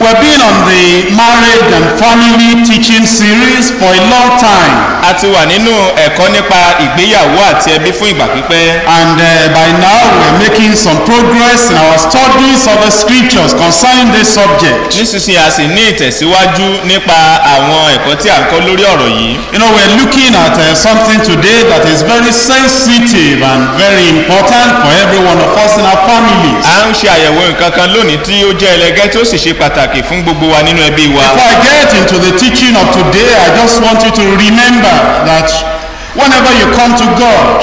We've been on the marriage and family teaching series for a long time. A ti wà nínú ẹ̀kọ́ nípa ìgbéyàwó àti ẹbí fún ìgbà pípẹ́. And by now we're making some progress in our studies of the scriptures concerning this subject. Nísinsìnyí a sì ní ìtẹ̀síwájú nípa àwọn ẹ̀kọ́ tí a ń kọ́ lórí ọ̀rọ̀ yìí. You know, we're looking at something today that is very sensitive and very important for every one of us in our families. A ń ṣe àyẹ̀wò nǹkan kan lónìí tí ó jẹ́ ẹlẹgẹ́ tí ó sì ṣe pàtàkì fún gbogbo wa nínú ẹbí wa. Before I get into the teaching of today, I just want you to remember that whenever you come to God,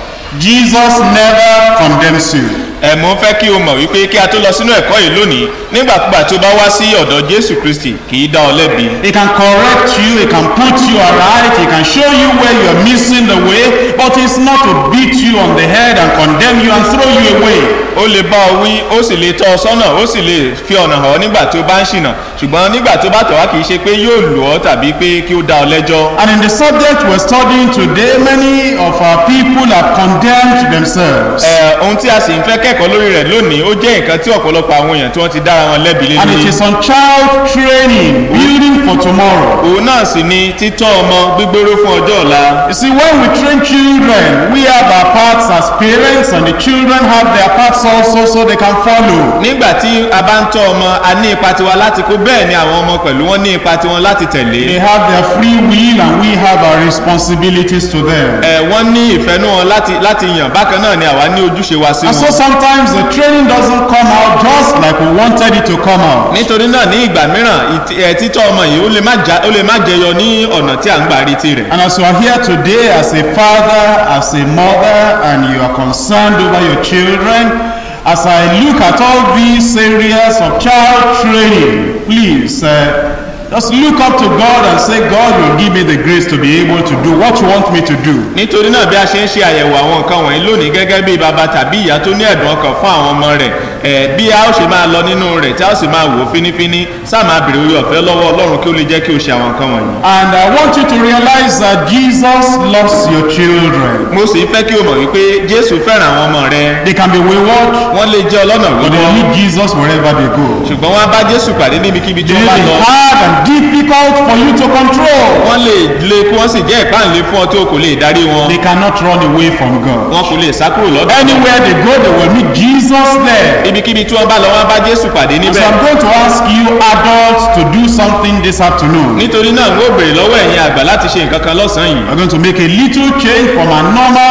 Jesus never condemns you. Mo fẹ́ kí o mọ̀ wípé kí a tó lọ sínú ẹ̀kọ́ yìí lónìí nígbàkúgbà tó bá wá sí ọ̀dọ̀ Jésù Kristi kì í dá ọ lẹ́bi. He can correct you, he can put you aright, he can show you where you are missing the way, but it's not to beat you on the head and condemn you and throw you away. Ó lè bá ọ wí, ó sì lè tọ́ ọ sọ́nà, ó sì lè fi ọ̀nà hàn ọ́ nígbà tó bá ń ṣìnà, ṣùgbọ́n nígbà tó bá tọ̀ wá kì í ṣe pé yóò lù ọ́ tàbí pé kí ó dá ọ lẹ́jọ́. And in the subject we're studying today, many of our people have condemned themselves. Ohun tí a sì ń fẹ́ kẹ́kọ̀ọ́ lórí rẹ̀ lónìí ó jẹ́ nǹkan tí ọ̀pọ̀lọpọ̀ àwọn èèyàn tí wọ́n ti dára wọn lẹ́bi lé lórí. And it is on child training, building for tomorrow. Òun náà sì ni títọ́ ọmọ gbígbóró fún ọjọ́ ọ̀la. You see, when we train children, we have our parts as parents and the children have their parts also so they can follow. Nígbà tí a bá ń tọ́ ọmọ a ní ipa tiwa láti kó, bẹ́ẹ̀ ni àwọn ọmọ pẹ̀lú wọn ní ipa tiwọn láti tẹ̀lé. They have their free will and we have our responsibilities to them. Wọ́n ní ìfẹ́nú wọn láti yàn, bákan náà ni àwa ní ojúṣe wa sí wọn. And so sometimes the training doesn't come out just like we wanted it to come out. Nítorí náà ní ìgbà mìíràn títọ́ ọmọ yìí ó lè má jẹyọ ní ọ̀nà tí à ń gbà rí tirẹ̀. And as you are here today as a father, as a mother, and you are concerned over your children, as I look at all these areas of child training, please just look up to God and say, God will give me the grace to be able to do what you want me to do. Nítorí náà bí a ṣe ń ṣe àyẹ̀wò àwọn nǹkan wọ̀nyí lónìí gẹ́gẹ́ bí bàbá tàbí ìyá tó ní ẹ̀dùn ọkàn fún àwọn ọmọ rẹ̀, bí a ó ṣe máa lọ nínú rẹ̀ tí a ó sì máa wò fínífíní, sáà máa bèrè orí ọ̀fẹ́ lọ́wọ́ Ọlọ́run kí ó lè jẹ́ kí o ṣe àwọn nǹkan wọ̀nyí. And I want you to realize that Jesus loves your children. Mo sì fẹ́ kí o mọ̀ wípé Jésù fẹ́ràn àwọn ọmọ rẹ̀. They can be wayward. Wọ́n lè jẹ́ ọlọ́nà But they need Jesus wherever they go. ṣùgbọ́n wọ́n á bá Jésù pàdé níbikíbi tí wọ́n bá lọ. It is hard and difficult for you to control. Wọ́n lè lé kí wọ́n sì jẹ́ ìpáǹlé fún ọ tí o kò lè darí wọn. They cannot run away from God. Wọn kò lè sá kúrò lọ́dọ̀. Anywhere they go, they will meet Jesus there. Ibikíbi tí wọ́n bá lọ wọ́n á bá Jésù pàdé níbẹ̀. So I'm going to ask you adults to do something this afternoon. Nítorí náà n ó béèrè lọ́wọ́ ẹ̀yin àgbà láti ṣe nǹkan kan lọ́sàn-án yìí. We're going to make a little change from a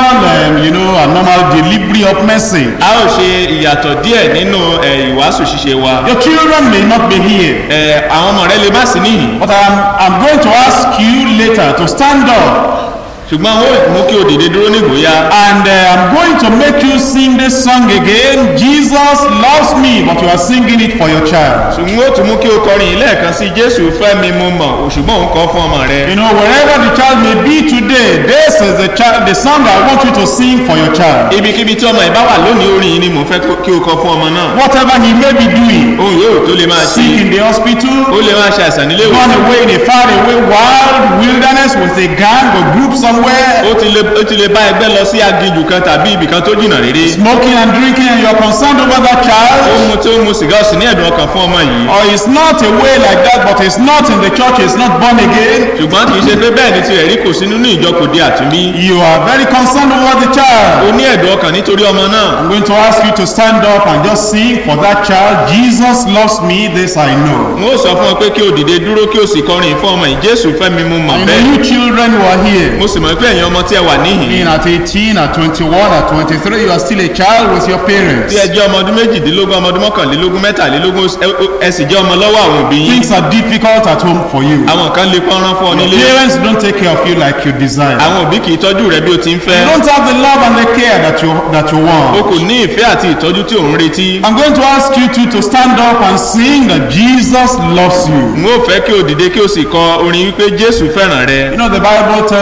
normal delivery of message. A ó ṣe ìyàtọ̀ díẹ̀ nínú ìwàásù ṣíṣe wa. Your children may not be here. Àwọn ọmọ rẹ lè má sí níhìn. But I'm going to ask you later to stand up. Ṣùgbọ́n ó mú kí o dìde dúró nígbòóyá. And I'm going to make you sing this song again. Jesus loves me, but you are singing it for your child. Ṣùgbọ́n ó tún mú kí o kọrin yìí lẹ́ẹ̀kan sí Jésù fẹ́ mi mo mọ̀, ṣùgbọ́n òun kọ́ fún ọmọ rẹ. You know, wherever the child may be today, this is the song I want you to sing for your child. Ibikíbi tí ọmọ ìbá wà lónìí orin yìí ni mò ń fẹ́ kí o kọ fún ọmọ náà. Whatever he may be doing. Ohun yóò tó lè máa ṣe. Sick in the hospital. Ó lè máa ṣe àìsàn nílé ìwòsàn. Gone away in a far away wild wilderness with a gang or group somewhere. Ó ti lè bá ẹgbẹ́ lọ sí aginjù kan tàbí ibìkan tó jìnnà rere. Smoking and drinking and you are concerned over that child. Ó mu tí ó mu sìgá ó sì ní ẹ̀dùn ọkàn fún ọmọ yìí. Or he's not away like that but he's not in the church, he's not born again. Ṣùgbọ́n kì í ṣe pé bẹ́ẹ̀ ni tirẹ̀ rí kò sí nínú ìjọ kò di àtúnbí. You are very concerned over the child. Ó ní ẹ̀dùn ọkàn nítorí ọmọ náà. I'm going to ask you to stand up and just sing for that child. Jesus loves me, this I know. Mo sọ fún ọ pé kí o dìde dúró kí o sì kọrin fún ọmọ yìí. Jésù fẹ́ mi mo mọ̀ bẹ́ẹ̀. And you children who are here. Mo sì mọ̀ pé ẹ̀yin ọmọ tí ẹ wà níhìn. At 18, at 21, at 23, you are still a child with your parents. Tí ẹ jẹ́ ọmọ ọdún méjìdínlógún, ọmọ ọdún mọ́kànlélógún, mẹ́tàlélógún, ẹ sì jẹ́ ọmọ lọ́wọ́ àwọn òbí yín. Things are difficult at home for you. Àwọn kan lè pọ́nrán fún ọ nílé. Your parents don't take care of you like you desire. Àwọn òbí kì í tọ́jú rẹ bí o ti ń fẹ́. You don't have the love and the care that you want. O kò ní ìfẹ́ àti ìtọ́jú tí ò ń retí. I'm going to ask you to stand up and sing that Jesus loves you. N ó fẹ́ kí o dìde kí o sì kọ orin wípé Jésù fẹ́ràn rẹ. You know the Bible tells you that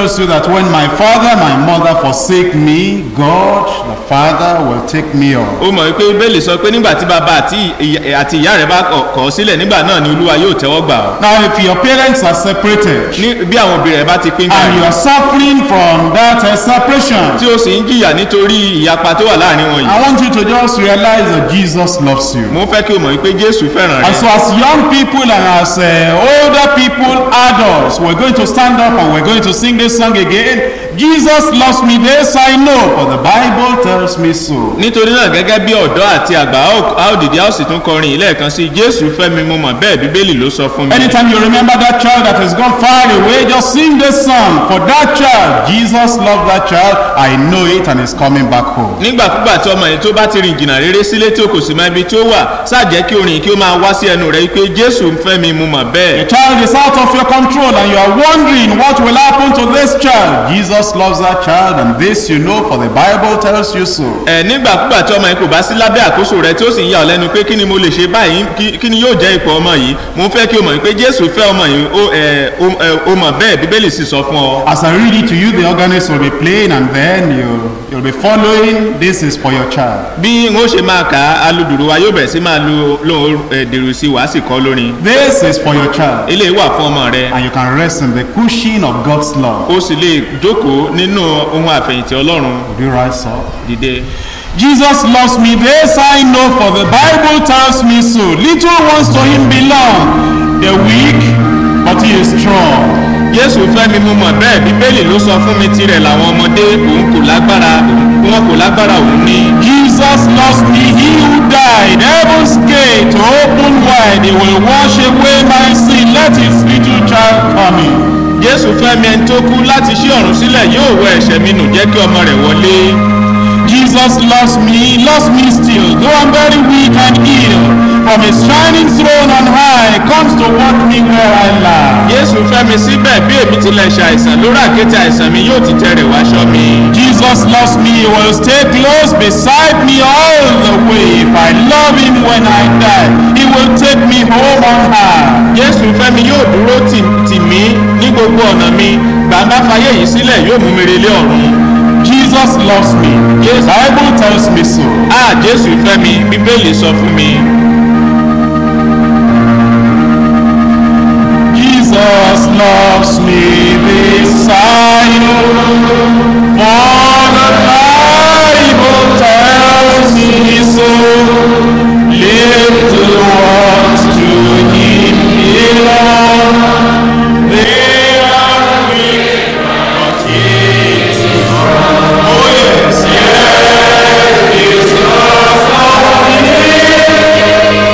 when my father, my mother forsake me, God, the Father, will take me up. ó mọ̀ wípé bíbélì sọ pé nígbà tí bàbá àti ìyá rẹ̀ bá kọ̀ ọ́ sílẹ̀ nígbà náà ni olúwa yóò tẹ́wọ́ gbà ọ́. Now, if your parents are separated, bí àwọn òbí rẹ̀ bá ti pín and you ká are suffering from that separation, tí ó sì ń jìyà nítorí ìyapa tó wà láàrin wọn yìí. I want you to just realize that Jesus loves you. mo fẹ́ kí o mọ̀ wípé jésù fẹ́ràn And rẹ. so as young people and as older people, adults, we're going to stand up and we're going to sing this song again. Jesus loves me, this I know, for the Bible tells me so. nítorí náà gẹ́gẹ́ bí ọ̀dọ́ àti àgbà a ó dìde a ó sì tún kọrin lẹ́ẹ̀kan sí jésù fẹ́ mi mo mọ̀ bẹ́ẹ̀ bíbélì ló sọ fún mi. Anytime you remember that child that has gone far away, just sing this song. For that child, Jesus loved that child. I know it and is coming back home. nígbàkúgbà tí ọmọ yìí tó bá ti rìn jìnnà rere sílé tí o kò sì mọ ibi tí ó wà ṣáàjẹ́ kí orin kí ó máa wá sí ẹnu rẹ pé jésù fẹ́ mi mo mọ̀ bẹ́ẹ̀. The child is out of your control and you are wondering what will happen to this child. Jesus loves that child and this you know, for the Bible tells you so. nígbàkúgbà tí ọmọ yìí kò bá sí lábẹ́ àkóso rẹ tí ó sì ń yà ọ́ lẹ́nu pé kí ni mo lè ṣe báyìí kí ni yóò jẹ́ ipò ọmọ yìí mo fẹ́ kí o mọ̀ pé jésù fẹ́ ọmọ yìí ó mọ̀ bẹ́ẹ̀ bíbélì sì sọ fún ọ. As I read it to you, the organist will be playing and then you'll be following. This is for your child. bí n ó ṣe máa kà á aludùrú wa yóò bẹ̀rẹ̀ sí máa lo dèrò sí wàá sì kọ́ lórin. This is for your child. eléyìí wà fún ọmọ rẹ. And you can rest in the cushion of God's love. ó sì lè jókòó nínú ohun àfẹ̀yìntì ọlọ́run. Would you rise up? dìde. Jesus loves me, this I know, for the Bible tells me so. Little ones to him belong, the weak, but he is strong. jésù fẹ́ mi mo mọ̀ bẹ́ẹ̀ bíbélì ló sọ fún mi tirẹ̀ làwọn ọmọdé òun kò lágbára òun ní. Jesus loves me, he who died, heaven's gate open wide, he will wash away my sin, let his little child come in. jésù fẹ́ mi ẹni tó kú láti ṣí ọ̀run sílẹ̀ yóò wẹ ẹ̀ṣẹ̀ mi nù jẹ́ kí ọmọ rẹ̀ wọlé. Jesus loves me still, though I'm very weak and ill. From his shining throne on high comes to walk me where I lie. jésù fẹ́ mi síbẹ̀ bí èmi tilẹ̀ ṣàìsàn lórí àkéte àìsàn mi yóò ti tẹrẹ̀ wáṣọ mi. Jesus loves me, he will stay close beside me all the way. If I love him when I die, he will take me home on high. jésù fẹ́ mi yóò dúró tì mí ní gbogbo ọ̀nà mi gbàgbá fayé yìí sílẹ̀ yóò mú mi relé ọ̀run. Jesus loves me. The Bible tells me so. jésù fẹ́ mi bíbélì sọ fún mi. Jesus loves me, this I know, for the Bible tells me so. Little ones to him belong, they are weak, but he is strong. Oh yes, yes, Jesus loves me.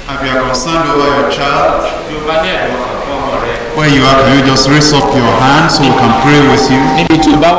If you are concerned over your child, bí o bá ní ẹ̀dùn ọkàn fún ọmọ rẹ. where you are, can you just raise up your hand so we can pray with you? níbi tí o bá wà.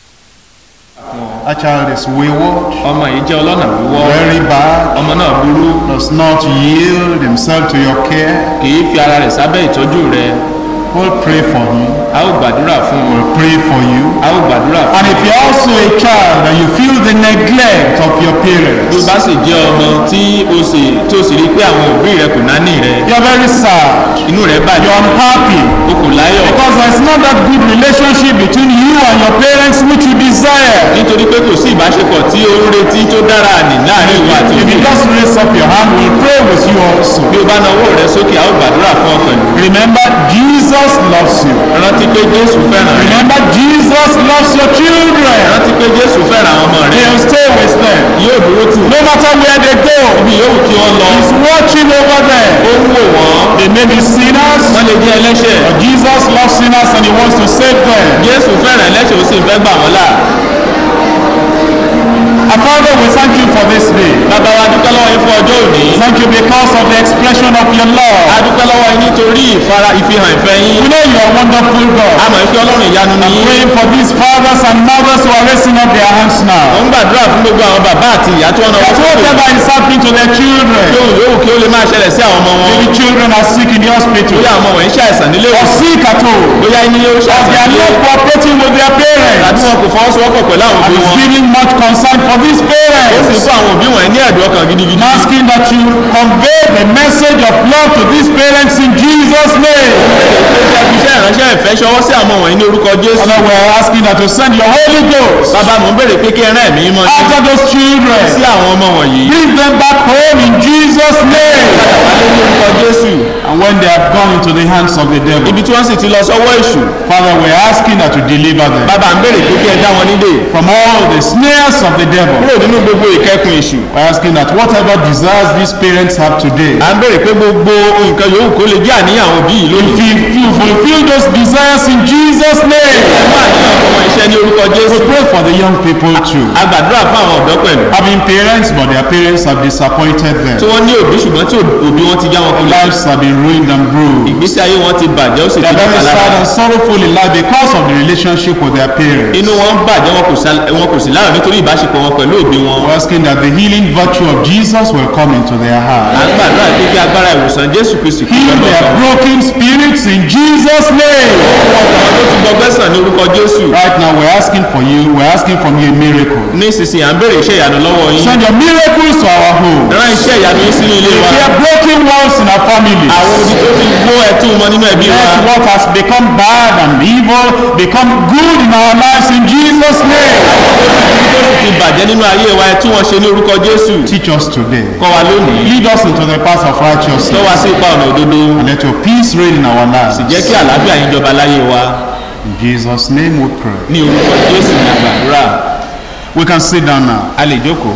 That child is wayward, ọmọ yìí jẹ́ ọlọ́nà wíwọ́. very bad, ọmọ náà burú. does not yield himself to your care. kì í fi ara rẹ̀ sábẹ́ ìtọ́jú rẹ. We'll pray for him. a ó gbàdúrà fún un. We'll pray for you. a ó gbàdúrà fún un. And if you're also a child and you feel the neglect of your bí o parents, bá sì jẹ́ ọmọ tí o sì rí pé àwọn òbí rẹ kò náání rẹ. you're very sad, inú rẹ bàjẹ́. you're unhappy, o kò láyọ̀. because there's not that good relationship between you and your parents which you desire. nítorí pé kò sí ìbáṣepọ̀ tí o ń retí tó dára nì láàrin ìwà àti If òbí. you just raise up your hand, we'll pray with you also. bí o bá na ọwọ́ rẹ sókè a ó gbàdúrà fún ọ pẹ̀lú. Remember, Jesus loves you. rántí pé jésù fẹ́ràn rẹ. Remember, Jesus loves your children. rántí pé jésù fẹ́ràn àwọn ọmọ rẹ. He'll stay with them. yóò dúró tì wọ́n. No matter where they go, ibi yòówù kí wọ́n lọ. He's watching over them. ó ń wò wọ́n. They may be sinners, wọ́n lè jẹ́ ẹlẹ́ṣẹ̀. but Jesus loves sinners and he wants to save them. jésù fẹ́ràn ẹlẹ́ṣẹ̀ ó sì fẹ́ gbà wọ́n là. Our Father, we thank you for this day. bàbá wa dúpẹ́ lọ́wọ́ yín fún ọjọ́ òní. Thank you because of the expression of your love. a dúpẹ́ lọ́wọ́ yín nítorí ìfihàn ìfẹ́ yín. We know you are a wonderful a God. mọ̀ pé ọlọ́run ìyanu ni I'm yín. praying for these fathers and mothers who are raising up their hands mo now. ń gbàdúrà fún gbogbo àwọn bàbá àti ìyá tí wọ́n náwó That sókè. whatever is happening to their children, lóhùn yòówù kí ó lè máa ṣẹlẹ̀ sí àwọn ọmọ wọn. maybe children are sick in the hospital, bóyá àwọn ọmọ wọ̀nyí ṣàìsàn nílé or ìwòsàn. sick at home, bóyá inú yóò or they ṣàìsàn are nílé not cooperating with their tàbí parents, wọn kò fọwọ́sowọ́pọ̀ pẹ̀lú àwọn and òbí is wọn. giving much concern for these ó sì parents. fún àwọn òbí wọ̀nyí ní ẹ̀dùn ọkàn gidigidi. I'm asking that you convey the message of love to these parents in Jesus' name. iṣẹ́ ìránṣẹ́ ìfẹ́ ṣọwọ́ sí àwọn wọ̀nyí ní orúkọ jésù. Father, we're asking that you send your Holy Ghost bàbá mò ń bèrè pé kí ẹran ẹ̀mí mọ́ after those sí children. àwọn ọmọ wọ̀nyí. Bring them back home in Jesus' name. padà wálé ní orúkọ jésù. And when they have gone into the hands of the devil, ibi tí wọ́n sì ti lọ sọ́wọ́ èṣù. Father, we're asking that you deliver them bàbá ń bèrè pé kí ẹ dá wọn nídè. from all the snares of the devil. kúrò nínú gbogbo ìkẹ́kùn èṣù. We're asking that whatever desires these parents have today, à ń bèrè pé gbogbo nǹkan yòówù kó lè jẹ́ àníyàn òbí yìí lónìí. if you fulfill those desires in Jesus' name. ẹ mú àníyàn ọmọ iṣẹ́ ní orúkọ We jésù. pray for the young people too. a gbàdúrà fún àwọn ọ̀dọ́ pẹ̀lú. Having parents, but their parents have disappointed tí them. wọ́n ní òbí ṣùgbọ́n tí òbí wọn ti já wọn Their kulẹ̀. lives have been ruined and bruised. ìgbésí ayé wọn ti bàjẹ́ ó sì They ti are very dìbò sad lára. and sorrowful in life because of the relationship with their parents. inú wọn bàjẹ́ wọn kò sí láàrín nítorí ìbáṣepọ̀ wọn pẹ̀lú òbí wọn. We're asking that the healing virtue of Jesus will come into their à heart. ń gbàdúrà pé kí agbára ìwòsàn jésù kristu kí Heal wọ́n lọ their sọ. broken spirits in Jesus' name. ọkàn tó ti gbọgbẹ́ sàn ní orúkọ jésù. Right now, we're asking from you a miracle. ní ìsinsìnyí à ń béèrè iṣẹ́ ìyanu lọ́wọ́ yín. Send your miracles to our home. rán iṣẹ́ ìyanu yín sínú ilé wa. Repair broken walls in our families. àwọn odi tó ti gbó ẹtú wọn nínú ẹbí wa. Let what has become bad and evil become good in our lives in Jesus' name. tó sì ti bàjẹ́ nínú ayé wa ẹtú wọn ṣe ní orúkọ jésù. Teach us today. kọ́ wa lónìí. Lead us into the path of tọ́ righteousness. wa sí ipa ọ̀nà òdodo. And let your peace reign in our lives. sì jẹ́ kí àlàáfíà yín jọba láyé wa. In Jesus' name we pray. ní orúkọ jésù ní àgbàdúrà. We can sit down now. a lè jókòó.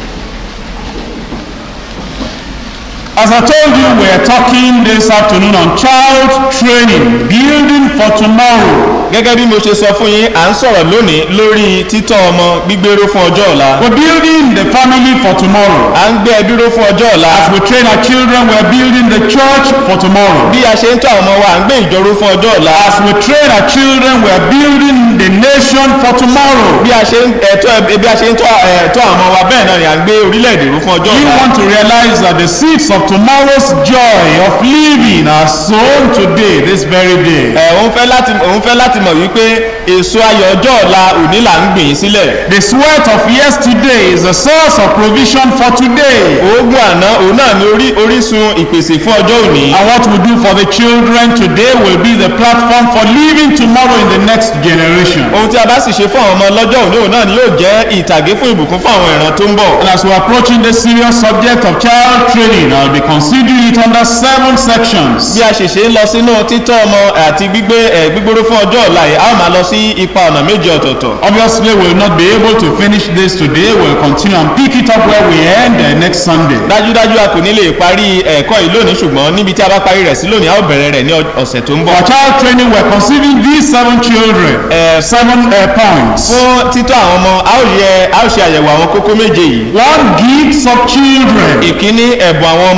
As I told you, we are talking this afternoon on child training, building for tomorrow. gẹ́gẹ́ bí mo ṣe sọ fún yín à ń sọ̀rọ̀ lónìí lórí títọ́ ọmọ gbígbéró fún ọjọ́ ọ̀la. We're building the family for tomorrow. à ń gbé ẹbí ró fún ọjọ́ ọ̀la. As we train our children, we're building the church for tomorrow. bí a ṣe ń tọ́ àwọn ọmọ wa à ń gbé ìjọró fún ọjọ́ ọ̀la. As we train our children, we're building the nation for tomorrow. bí a ṣe ń tọ́ àwọn ọmọ wa bẹ́ẹ̀ náà ni à ń gbé orílẹ̀-èdè ró fún ọjọ́ You ọ̀la. want to realize that the seeds of tomorrow's joy of living are sown today, this very day. òun fẹ́ láti mọ̀ wípé èso ayọ̀ ọjọ́ ọ̀la òní là ń gbìn sílẹ̀. The sweat of yesterday is the source of provision for today. oògùn àná òun náà ni orísun ìpèsè fún ọjọ́ òní. And what we do for the children today will be the platform for living tomorrow in the next generation. ohun tí a bá sì ṣe fún àwọn ọmọ lọ́jọ́ òní òun náà ni yóò jẹ́ ìtàgé fún ìbùkún fún àwọn ìran tó ń bọ̀. And as we're approaching the serious subject of child training, I'll be considering it under 7 sections. bí a ṣe ṣe ń lọ sínú títọ́ ọmọ àti gbígbóró fún ọjọ́ ọ̀la yìí a ó máa lọ sí ipa ọ̀nà méje ọ̀tọ̀ọ̀tọ̀. Obviously, we'll not be able to finish this today. We'll continue and pick it up where we end next Sunday. dájúdájú a kò ní lè parí ẹ̀kọ́ yìí lónìí ṣùgbọ́n níbi tí a bá parí rẹ̀ sí lónìí a ó bẹ̀rẹ̀ rẹ̀ ní ọ̀sẹ̀ tó ń bọ̀. For child training, we're considering these 7 children, 7 points. fún títọ́ àwọn ọmọ a ó ṣe àyẹ̀wò àwọn kókó méje yìí. 1, gifts of children. ìkíní ẹ̀bùn àwọn ọmọ.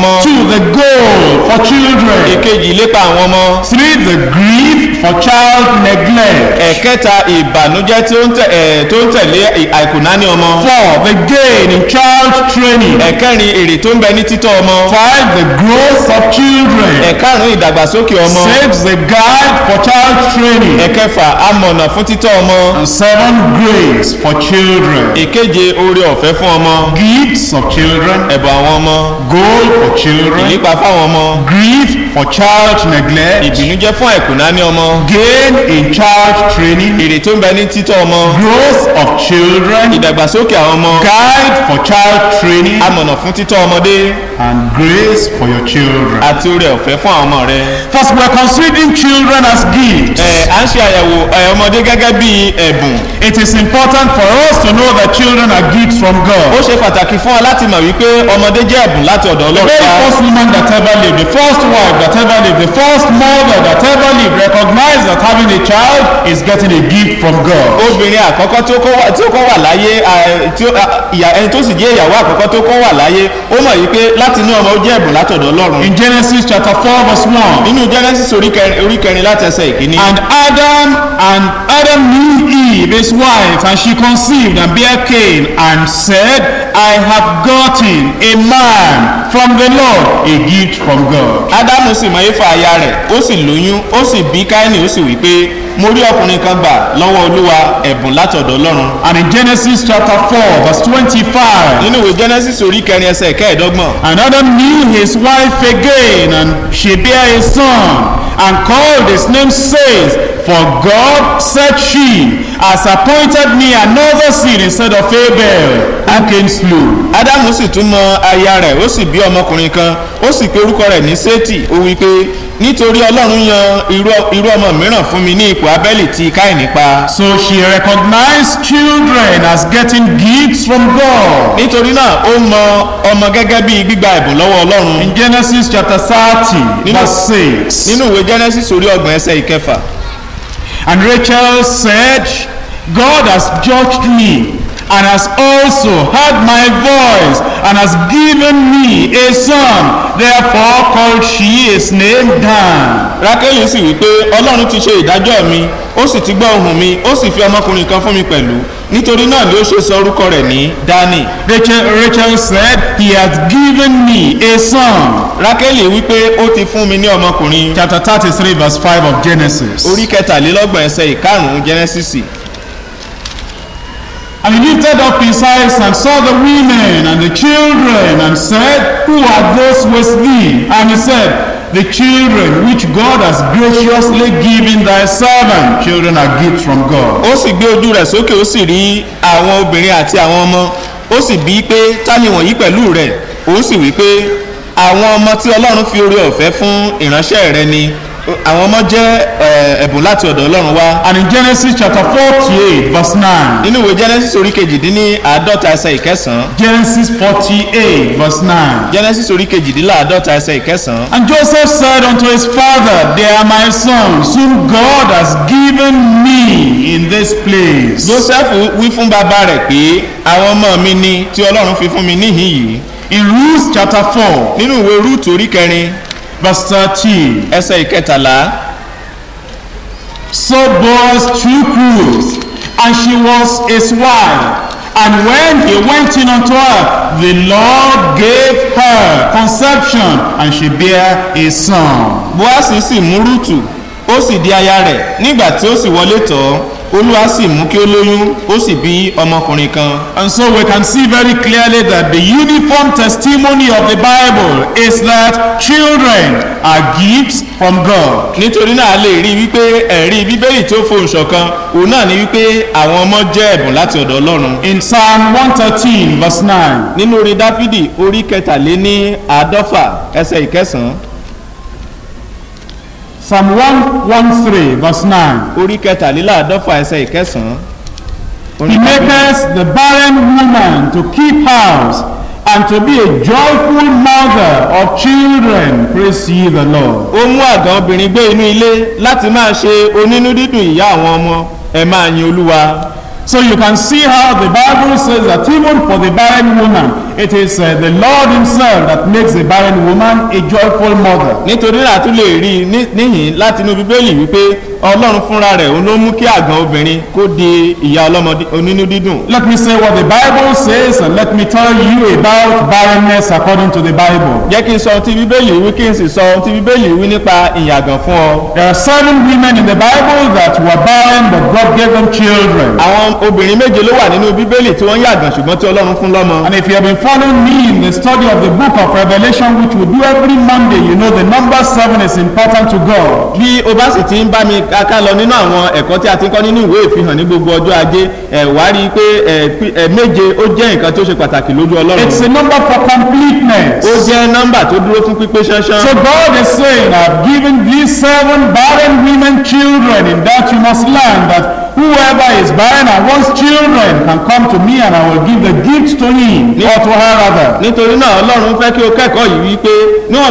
ọmọ. 2, the goal for children. ìkejì ìlépa àwọn ọmọ. 3, the grief for child neglect. ẹ̀kẹta ìbànújẹ́ tó ń tẹ̀lé àìkùnání ọmọ. 4, the gain in child training. ẹ̀kẹrin èrè tó ń bẹ ní títọ́ ọmọ. 5, the growth of children. ẹ̀karùn-ún ìdàgbàsókè ọmọ. 6, the guide for child training. ẹ̀kẹfà amọ̀nà fún títọ́ ọmọ. And 7, grace for children. ìkeje oore ọ̀fẹ́ fún ọmọ. Gifts of children. ẹ̀bùn àwọn ọmọ. Goal for children. ìlépa fáwọn ọmọ. Grief for child neglect. ìbìnújẹ́ fún àìkùnání ọmọ. Gain in child training. èrè tó ń bẹ ní títọ́ ọmọ. Growth of children. ìdàgbàsókè àwọn ọmọ. Guide for child training. amọ̀nà fún títọ́ ọmọdé. And grace for your children. àti oore ọ̀fẹ́ fún àwọn ọmọ rẹ. First, we are considering children as gifts. à ń ṣe àyẹ̀wò ọmọdé gẹ́gẹ́ bí ẹ̀bùn. It is important for us to know that children are gifts from ó God. ṣe pàtàkì fún wa láti mọ̀ wípé ọmọdé jẹ́ ẹ̀bùn láti ọ̀dọ̀ The Ọlọ́run very wá. first woman that ever lived, the first wife that ever lived, the first mother that ever lived, recognized that having a child is getting a gift from God. obìnrin àkọ́kọ́ tí ó kọ́ wà láyé ẹni tó sì jẹ́ ìyàwó àkọ́kọ́ tó kọ́ wà láyé ó mọ̀ yìí pé láti inú ọmọ ó jẹ́ ẹ̀bùn látọ̀dọ̀ Ọlọ́run. In Genesis chapter 4 verse 1. nínú Genesis orí kẹrin láti ẹsẹ̀ ìkíní. And Adam knew Eve his wife, and she conceived and bare Cain, and said, I have gotten a man from the Lord, a gift from God. Ádámù sì mọ Éfà aya rẹ̀ ó sì lóyún ó sì bí Káínì ó sì wí pé mo rí ọkùnrin kan gbà lọ́wọ́ Olúwa ẹ̀bùn látọ̀dọ̀ Ọlọ́run. And in Genesis chapter 4 verse 25. nínú ìwé Genesis orí kẹrin ẹsẹ̀ kẹẹ̀ẹ́dọ́gbọ̀n. And Adam knew his wife again, and she bare a son, and called his name Seth. For God, said she, has appointed me another seed instead of Abel, who Cain slew. Ádámù sì tún mọ aya rẹ̀ ó sì bí ọmọkùnrin kan ó sì pe orúkọ rẹ̀ ní Sétì ó wí pé nítorí Ọlọ́run yan irú ọmọ mìíràn fún mi ní ipò Ábẹ́lì tí Káínì pa. So she recognized children as getting gifts from God. nítorí náà ó mọ ọmọ gẹ́gẹ́ bí gbígba ẹ̀bùn lọ́wọ́ Ọlọ́run. In Genesis chapter 30 verse 6. nínú ìwé Genesis orí ọgbọ̀n ẹsẹ̀ ìkẹfà. And Rachel said, God has judged me, and has also heard my voice, and has given me a son. Therefore called she his name Dan. Rákélì sì wí pé Ọlọ́run ti ṣe ìdájọ́ mi ó sì ti gbọ́ ohùn mi ó sì fi ọmọkùnrin kan fún mi pẹ̀lú nítorí náà ni ó ṣe sọ orúkọ rẹ̀ ní Dánì. Rachel said, he has given me a son. Rákélì wí pé ó ti fún mi ní ọmọkùnrin. Chapter 33 verse 5 of Genesis. orí kẹtàlélọ́gbọ̀n ẹsẹ̀ ìkarùn-ún Genesis. And he lifted up his eyes and saw the women and the children, and said, who are those with thee? And he said, the children which God has graciously given thy servant. Children are gifts from God. ó sì gbé ojú rẹ̀ sókè ó sì rí àwọn obìnrin àti àwọn ọmọ ó sì bí pé ta ni wọ̀nyí pẹ̀lú rẹ̀ ó sì wí pé àwọn ọmọ tí Ọlọ́run fi oore ọ̀fẹ́ fún ìránṣẹ́ rẹ̀ ni àwọn ọmọ jẹ́ ẹ̀bùn láti ọ̀dọ̀ Ọlọ́run wá. And in Genesis chapter 48 verse 9. nínú ìwé Genesis orí kejìdínláàádọ́ta ẹsẹ̀ ìkẹsàn-án. Genesis 48 verse 9. Genesis orí kejìdínláàádọ́ta ẹsẹ̀ ìkẹsàn-án. And Joseph said unto his father, they are my sons, whom God has given me in this place. Joseph wí fún bàbá rẹ̀ pé àwọn ọmọ mi ni tí Ọlọ́run fi fún mi níhìn yìí. In Ruth chapter 4 nínú ìwé Rúùtù orí kẹrin verse 13. ẹsẹ̀ ìkẹtàlá. So Boaz took Ruth, and she was his wife. And when he went in unto her, the Lord gave her conception, and she bare a son. Bóásì sì mú Rúùtù ó sì di aya rẹ̀ nígbà tí ó sì wọlé tọ̀ Olúwa sì mú kí ó lóyún ó sì bí ọmọkùnrin kan. And so we can see very clearly that the uniform testimony of the Bible is that children are gifts from God. nítorí náà a lè rí wípé ẹ̀rí Bíbélì tó fohùn ṣọ̀kan òun náà ni wípé àwọn ọmọ jẹ́ ẹ̀bùn láti ọ̀dọ̀ Ọlọ́run. In Psalm 113 verse 9. nínú orin Dáfídì orí kẹtàléníàádọ́fà ẹsẹ̀ ìkẹsàn-án. Psalm 113 verse 9. orí kẹtàléláàádọ́fà ẹsẹ̀ ìkẹsàn-án. He makes the barren woman to keep house, and to be a joyful mother of children. Praise ye the Lord. ó mú àgàn obìnrin gbé inú ilé láti máa ṣe onínú dídùn ìyá àwọn ọmọ. ẹ máa yin Olúwa. So you can see how the Bible says that even for the barren woman, It is the Lord himself that makes a barren woman a joyful mother. nítorí náà tún lè rí i níhìn láti inú bíbélì wípé ọlọ́run fúnra rẹ̀ òun ló mú kí àgàn obìnrin kó di ìyá ọlọ́mọ onínú dídùn. Let me say what the Bible says and let me tell you about barrenness according to the Bible. jẹ́ kí n sọ ohun tí bíbélì wí kí n sì sọ ohun tí bíbélì wí nípa ìyàgàn fún ọ. There are 7 women in the Bible that were barren but God gave them children. àwọn obìnrin méje ló wà nínú bíbélì tí wọ́n yàgàn ṣùgbọ́n tí ọlọ́run fún lọ́mọ. And if you have been following me in the study of the book of Revelation, which we do every Monday, you know the number 7 is important to God. bí o bá sì ti ń bá mi ká lọ nínú àwọn ẹ̀kọ́ tí a ti ń kọ́ nínú ìwé ìfihàn ní gbogbo ọjọ́ ajé wá rí i pé méje ó jẹ́ nǹkan tó ṣe pàtàkì lójú ọlọ́run. It's a number for completeness. ó jẹ́ nọ́mbà tó dúró fún pípé ṣánṣán. So God is saying, I've given these 7 barren women children, in that you must learn that whoever is barren and wants children can come to me and I will give the gift to him or to her rather. nítorí náà ọlọ́run fẹ́ kí o kẹ́kọ̀ọ́ yìí wípé níwọ̀n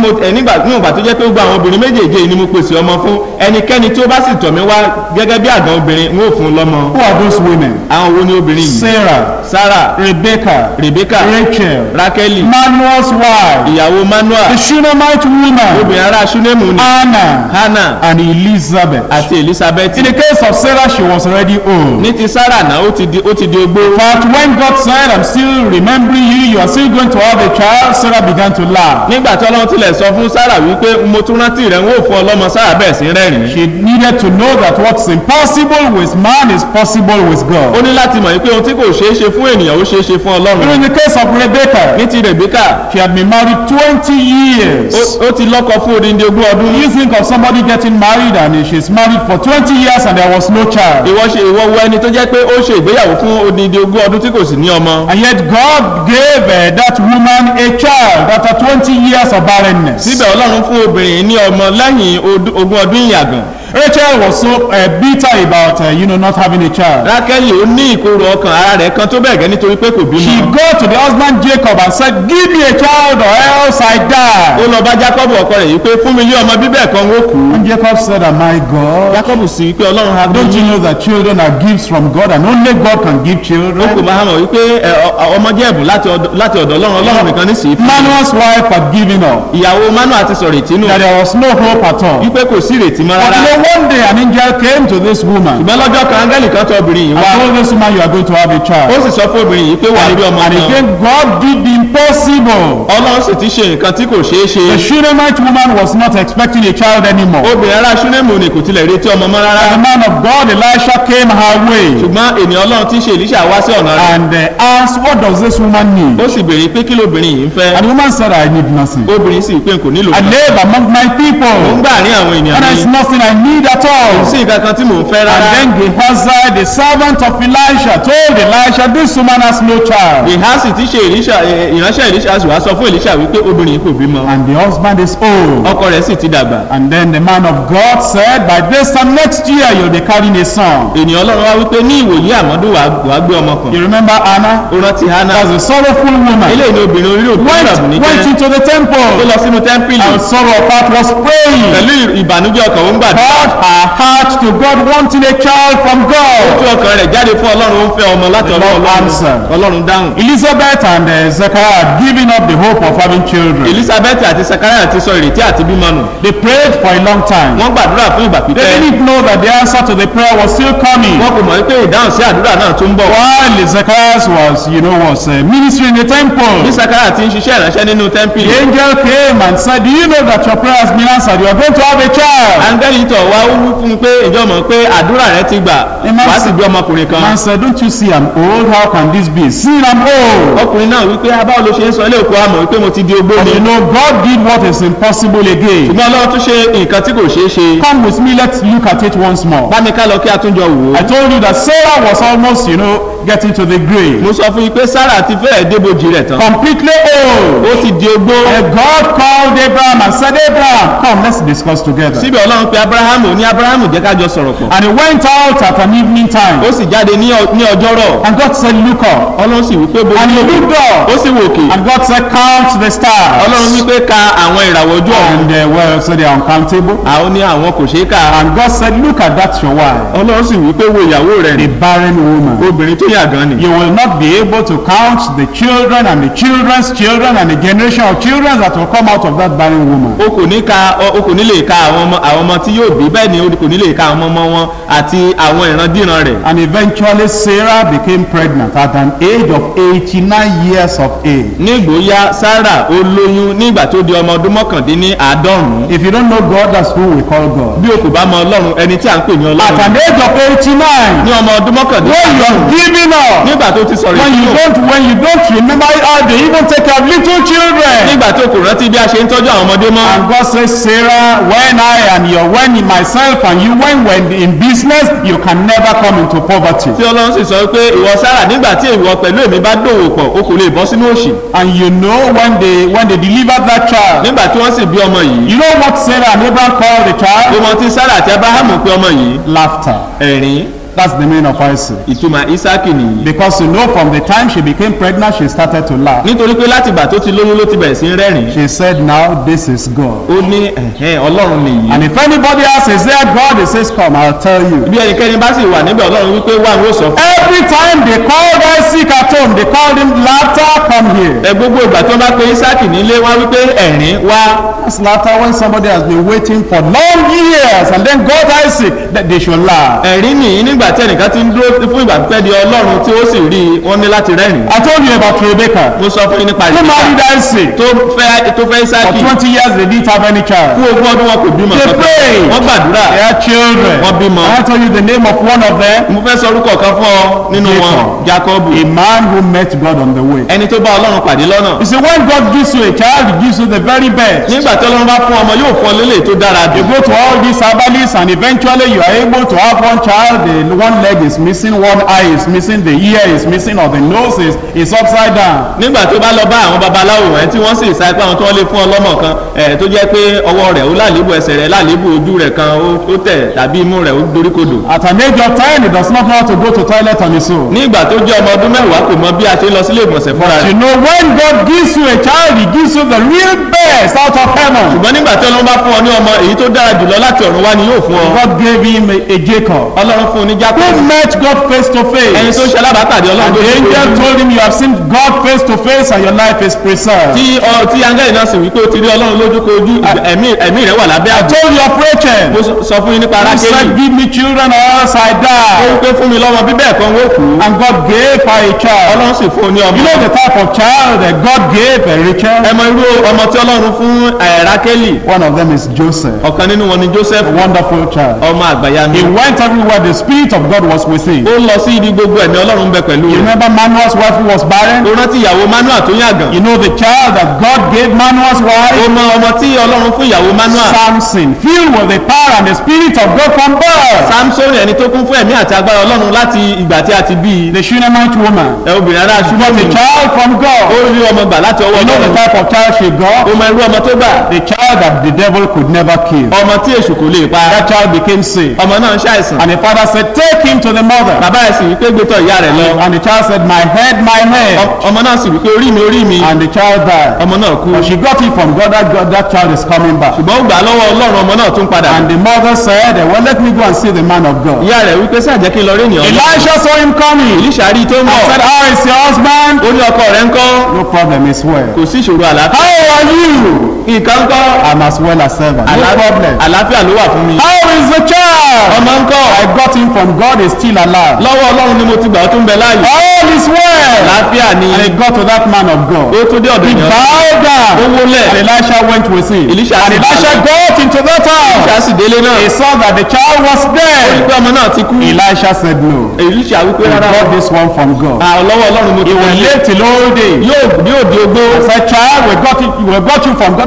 ìgbà tó jẹ́ pé gbogbo àwọn obìnrin méjèèjì ni mo pèsè ọmọ fún ẹnikẹ́ni tí ó bá sì tọ̀ mí wá gẹ́gẹ́ bí àgàn obìnrin n ó fún un lọ́mọ. Who are those women? àwọn wo ni obìnrin yìí? Sarah, Rebecca, Rachel, Manuel's wife, ìyàwó Manuel, the Shunammite woman, obìnrin ará Shunemu ni Hannah and Elizabeth. àti Elizabeth. In the case of Sarah, she was already old. ní ti Sarah náà ó ti di ogbó. But when God said, I'm still remembering you, you are still going to have a child, Sarah began to laugh. nígbà tí ọlọ́run tilẹ̀ sọ fún Sarah wípé mo tún rántí rẹ̀ ń wò fún ọlọ́mọ Sarah bẹ́ẹ̀ sí rẹ́rìn. She needed to know that what's impossible with man is possible with God. ó ní láti mọ̀ wípé ohun tí kò ṣeé ṣe fún ènìyàn ó ṣeé ṣe fún ọlọ́run. In the case of Rebecca, ní ti Rebecca, she had been married 20 years. ó ti lọ́kọ fún odindi ogún ọdún. You think of somebody getting married and she's married for 20 years and there was no child. ìwọ wo ẹni tó jẹ́ pé ó ṣe ìgbéyàwó fún odindi ogún ọdún tí kò sì ní ọmọ. And yet God gave that woman a child after 20 years of barrenness. síbẹ̀ ọlọ́run fún obìnrin ní ọmọ lẹ́yìn ogún ọdún ìyàgàn. Rachel was so bitter about not having a child. Rákẹ́lì ó ní ìkorò ọkàn ara rẹ̀ kan tó bẹ́ẹ̀ gẹ́ nítorí pé kò bímọ. She go to the husband Jacob and said, give me a child or else I die. ó lọ bá Jacob ọkọ rẹ̀ yìí pé fún mi ní ọmọ bíbẹ̀ kan ó kú. And Jacob said, am I God? Jacob sì pé ọlọ́run ha. Don't you know that children are gifts from God and only God can give children? ó kò máa mọ̀ wípé ọmọ jẹ́ ẹ̀bùn láti ọ̀dọ̀ ọlọ́run nìkan ní sí. Manuel's wife had given up. ìyàwó Manuel ti sọ̀rọ̀ ìtinú. That there was no hope at all. wípé kò sí ìrètí mọ́ rárá. But one day an angel came to this woman. ṣùgbọ́n lọ́jọ́ kan áńgẹ́lì kan tọ̀ obìnrin yìí wá. I told this woman you are going to have a child. ó sì sọ fún obìnrin yìí pé wà á rí ọmọ náà. And again God did the impossible. ọlọ́run sì ti ṣe nǹkan tí kò ṣeé ṣe. The Shunammite woman was not expecting a child anymore. obìnrin ará Ṣúnémù ni kò tilẹ̀ retí ọmọ mọ́ rárá. And the man of God Elisha came her way. ṣùgbọ́n ènìyàn ọlọ́run tí ń ṣe Èlíṣà wá sí ọ̀nà rẹ̀. And asked, what does this woman need? ó sì béèrè pé kí lóbìnrin yìí ń fẹ́. And the woman said, I need nothing. obìnrin sì pé n kò nílò. I live among my people. mo ń gbà ní àwọn ènìyàn mi. And there is nothing I need at all. kò sí nǹkan kan tí mò ń fẹ́ rárá. And then Gehazi, the servant of Elisha, told Elisha, this woman has no child. Gehazi ti ṣe ìránṣẹ́ Èlíṣà sì wá sọ fún Èlíṣà wípé obìnrin kò bímọ. And the husband is old. ọkọ rẹ̀ sì ti dàgbà. And then the man of God said, by this time next year you'll be carrying a son. ènìyàn ọlọ́run wá wípé ní ìwòyí àmọ́dún wàá gbé ọmọ kan. You remember Hannah? ó rántí Hannah. That's a sorrowful woman. eléyìí ni obìnrin orí òkú ìrọ̀bù ní jẹ́. Went into the temple. ó lọ sínú tẹ́ḿpìlì. And sorrow of heart was praying. pẹ̀lú ìbànújẹ́ ọkàn ó ń gbàdúrà. God, her heart to God, wanting a child from God. ojú ọkàn rẹ̀ jáde fún ọlọ́run ó ń fẹ́ ọmọ láti ọlọ́run dáhùn. Elizabeth and Zechariah had given up the hope of having children. Elizabeth àti Zechariah ti sọ ìrètí àti bímọ nù. They prayed for a long time. wọ́n gbàdúrà fún ìgbà pípẹ́. They didn't know that the answer to the prayer was still coming. wọ́n kò mọ̀ wípé ìdáhùn sí àdúrà náà tó ń bọ̀. While Zechariah was ministering in the temple. bí Zechariah ti ń ṣiṣẹ́ ìránṣẹ́ nínú tẹ́ḿpìlì. The angel came and said, do you know that your prayer has been answered? You are going to have a child. áńgẹ́lì tọ̀ wá ó wí fún un pé ìjọ mọ̀ pé àdúrà rẹ ti gbà wá sì bí ọmọkùnrin kan. Man said, don't you see I'm old? How can this be? See, I'm old. ọkùnrin náà wípé abáwo ló ṣe ń sọ ilé òkú àmọ́ wípé mo ti di ogbó But ni. you know God did what is impossible again. ṣùgbọ́n Ọlọ́run tún ṣe nǹkan tí kò ṣeé ṣe. Come with me, let's look at it once more. bá mi ká lọ kí a tún jọ wò ó. I told you that Sarah was almost getting to the grave. mo sọ fún yín pé Sarah ti fẹ́ẹ̀ débojì rẹ̀ tán. Completely old. ó ti di ogbó. And God called Abraham and said, Abraham, come, let's discuss together. síbẹ̀ ọlọ́run pe abrahamu ní abrahamu jẹ́ ká jọ sọ̀rọ̀ pọ̀. And he went out at an evening time. ó sì jáde ní ọjọ́rọ̀. And God said, look up. ọlọ́run sì wípé bo And he looked up. ó sì wò òkè. And God said, count the stars. ọlọ́run wípé ka àwọn ìràwọ̀ ojú ọ̀run. And well, so they are uncountable. àwọn ní àwọn kò ṣeé kà. And God said, look at that your wife. ọlọ́run sì wípé wo ìyàwó rẹ̀ The barren woman. obìnrin tó yà gan ni. You will not be able to count the children and the children's children and the generation of children that will come out of that barren woman. o kò ní lè ka àwọn ọmọ tí yóò bí, bẹ́ẹ̀ ni o kò ní lè ka àwọn ọmọ wọn àti àwọn ìrandíran rẹ̀. And eventually Sarah became pregnant at an age of 89 years of age. nígbòóyá Sarah ó lóyún nígbà tó di ọmọ ọdún mọ́kàndínláàádọ́rùn-ún. If you don't know God, that's who we call God. bí o kò bá mọ ọlọ́run, ẹni tí à ń pè ní At ọlọ́run. an age of 89, ní ọmọ ọdún when you mọ́kàndínláàádọ́rùn-ún. are giving up, nígbà tó ti sọ̀rọ̀ when you don't remember how they even take care of little children. nígbà tó kò rántí bí a ṣe ń tọ́jú àwọn ọmọdé mọ́. And God says, Sarah, when myself and you, when we're in business, you can never come into poverty. tí ọlọ́run sì sọ pé ìwọ Sarah, nígbà tí ìwọ pẹ̀lú èmi bá dòwò pọ̀ o kò lè bọ́ sínú òṣì. And you know when they delivered that child, nígbà tí wọ́n sì bí ọmọ yìí. you know what Sarah and Abraham called the child? ọmọ tí Sarah àti Abrahamu pè ọmọ yìí. Laughter. ẹ̀rín. That's the meaning of Isaac. ìtumọ̀ Isaki nìyí. Because from the time she became pregnant, she started to laugh. nítorí pé láti ìgbà tó ti lóyún ló ti bẹ̀rẹ̀ sí rẹ́rìn. She said, now this is God. ó ní ọlọ́run nìyí. And if anybody else is there, God, he says, come, I'll tell you. bí ẹnikẹ́ni bá sì wà níbẹ̀ ọlọ́run wípé wà ní ó sọ fún. Every time they called Isaac at home, they called him laughter, come here. gbogbo ìgbà tó bá pe Isaki nílé wá wípé ẹ̀rín wá. That's laughter when somebody has been waiting for long years and then God Isaac, that they should laugh. ẹ̀rín nìyí nígbà tí ẹnìkan ti ń dúró fún ìgbà pípẹ́ di ọlọ́run tí ó sì rí i wọ́n ní láti rẹ́rìn. I told you about Rebecca. mo sọ fún yín nípa Who married Isaac? tó fẹ́ Isaki. For 20 years they didn't have any child. fún ogún ọdún wọn kò bímọ. They prayed. wọ́n gbàdúrà. They had children. wọ́n bímọ. I told you the name of one of them. mo fẹ́ sọ orúkọ kan fún ọ nínú wọn. Jacob. A man who met God on the way. ẹni tó bá ọlọ́run pàdé lọ́nà. You see, when God gives you a child, he gives you the very best. nígbà tí ọlọ́run bá fún ọmọ yóò fún ọ lélẹ̀ tó dára jù. You go to all these herbalists and eventually you are able to have one child, the one leg is missing, one eye is missing, the ear is missing, or the nose is upside down. nígbà tó bá lọ bá àwọn babaláwo ẹ tí wọ́n sì ṣàìpé àwọn tó lè fún ọlọ́mọ kan tó jẹ́ pé ọwọ́ rẹ̀ ó lálébù, ẹsẹ̀ rẹ̀ lálébù, ojú rẹ̀ kan ó tẹ̀ tàbí imú rẹ̀ ó doríkodò. At an age of 10, he does not know how to go to toilet on his own. nígbà tó jẹ́ ọmọ ọdún mẹ́wàá kò mọ bí a ṣe lọ sílé ìgbọ̀nsẹ̀ fúnra rẹ̀. You know, when God gives you a child, he gives you the real best out of heaven. ṣùgbọ́n nígbà tí ọlọ́run bá fún ọ ní ọmọ èyí tó dára jùlọ láti ọ̀run wá ni yóò fún ọ. God gave him a Jacob. ọlọ́run fún un ní Jacob. Who met God face to face. ẹni tó ṣe alábàápàdé ọlọ́run And tó the ṣe angel ojú. told him, you have seen God face to face and your life is preserved. tí angẹ́lì náà sì wípé ó ti rí ọlọ́run lójúkojú ẹ̀mí rẹ̀ wà lábẹ́ I àbò. told you of Rachel. mo sọ fún yín nípa He Rákélì. said, give me children or else I ó die. wípé fún mi lọ́mọ bíbẹ́ ẹ̀kan wó kú. And God gave her a child. ọlọ́run sì fún un ní ọmọ. You know the type of child that God gave Rachel? ẹ mọ irú ọmọ tí ọlọ́run fún Rákélì. One of them is Joseph. ọ̀kan nínú wọn ni Joseph. A wonderful child. ọmọ àgbàyanu. He went everywhere the Spirit of God was with him. ó lọ sí ibi gbogbo ẹ̀mí ọlọ́run bẹ pẹ̀lú You rẹ̀. remember Manoah's wife who was barren? ó rántí ìyàwó Manoa tó yàgàn. You know the child that God gave Manoah's ó wife? mọ ọmọ tí ọlọ́run fún ìyàwó Manoa. Samson, filled with the power and the Spirit of God from birth. Samson ẹni tó kún fún ẹ̀mí àti agbára ọlọ́run láti ìgbà tí a ti bí i. The Shunammite woman. obìnrin ará She got Ṣúnẹ́mì. a child from ó God. rí ọmọ gbà láti ọwọ́ You know the ọlọ́run. type of child she got? ó mọ irú ọmọ tó gbà. The child that the devil could never kill. ọmọ tí èṣù kò lè pa. That child became sick. ọmọ náà ń ṣàìsàn. And the father said, take him to the mother. bàbá ẹ̀ sì wípé gbé tọ̀ ìyá rẹ̀ lọ. And the child said, my head, my head. ọmọ náà sì wípé orí mi orí mi. And the child died. ọmọ náà kú. But she got it from God that child is coming back. ṣùgbọ́n ó gbà á lọ́wọ́ ọlọ́run, ọmọ náà tún padà. And the mother said, well, let me go and see the man of God. ìyá rẹ̀ wípé sáà jẹ́ kí n lọ rí ènìyàn. Elisha saw him coming. Èlíṣà rí i tó ń And bọ̀. said, how is your husband? ó ní ọkọ rẹ̀ ń kọ́. No problem, it's well. kò sí ìṣòro àlàáfíà. How are you? nǹkan ń kọ́. I'm as well as ever. No problem. àlàáfíà ló wà fún mi. How is the child? ọmọ ń kọ́. I got him from God, is still alive. lọ́wọ́ ọlọ́run ni mo ti gbà ó tún bẹ láàyè. All is well. àlàáfíà ni. And he got to that man of God. ó tún dé ọ̀dọ̀ He ènìyàn. bowed down. ó wólẹ̀. And Elisha went with him. Elisha And sì Elisha bá lọ. got into that Èlíṣà house. sì délé náà. He saw that the child was ó rí dead. pé ọmọ náà ti kú. Elisha said no. Èlíṣà wípé He rárá. got this one from God. lọ́wọ́ ọlọ́run mo He ti will wọlé. live till old age. yóò di ogbó. I said, child, we got you from God. Come back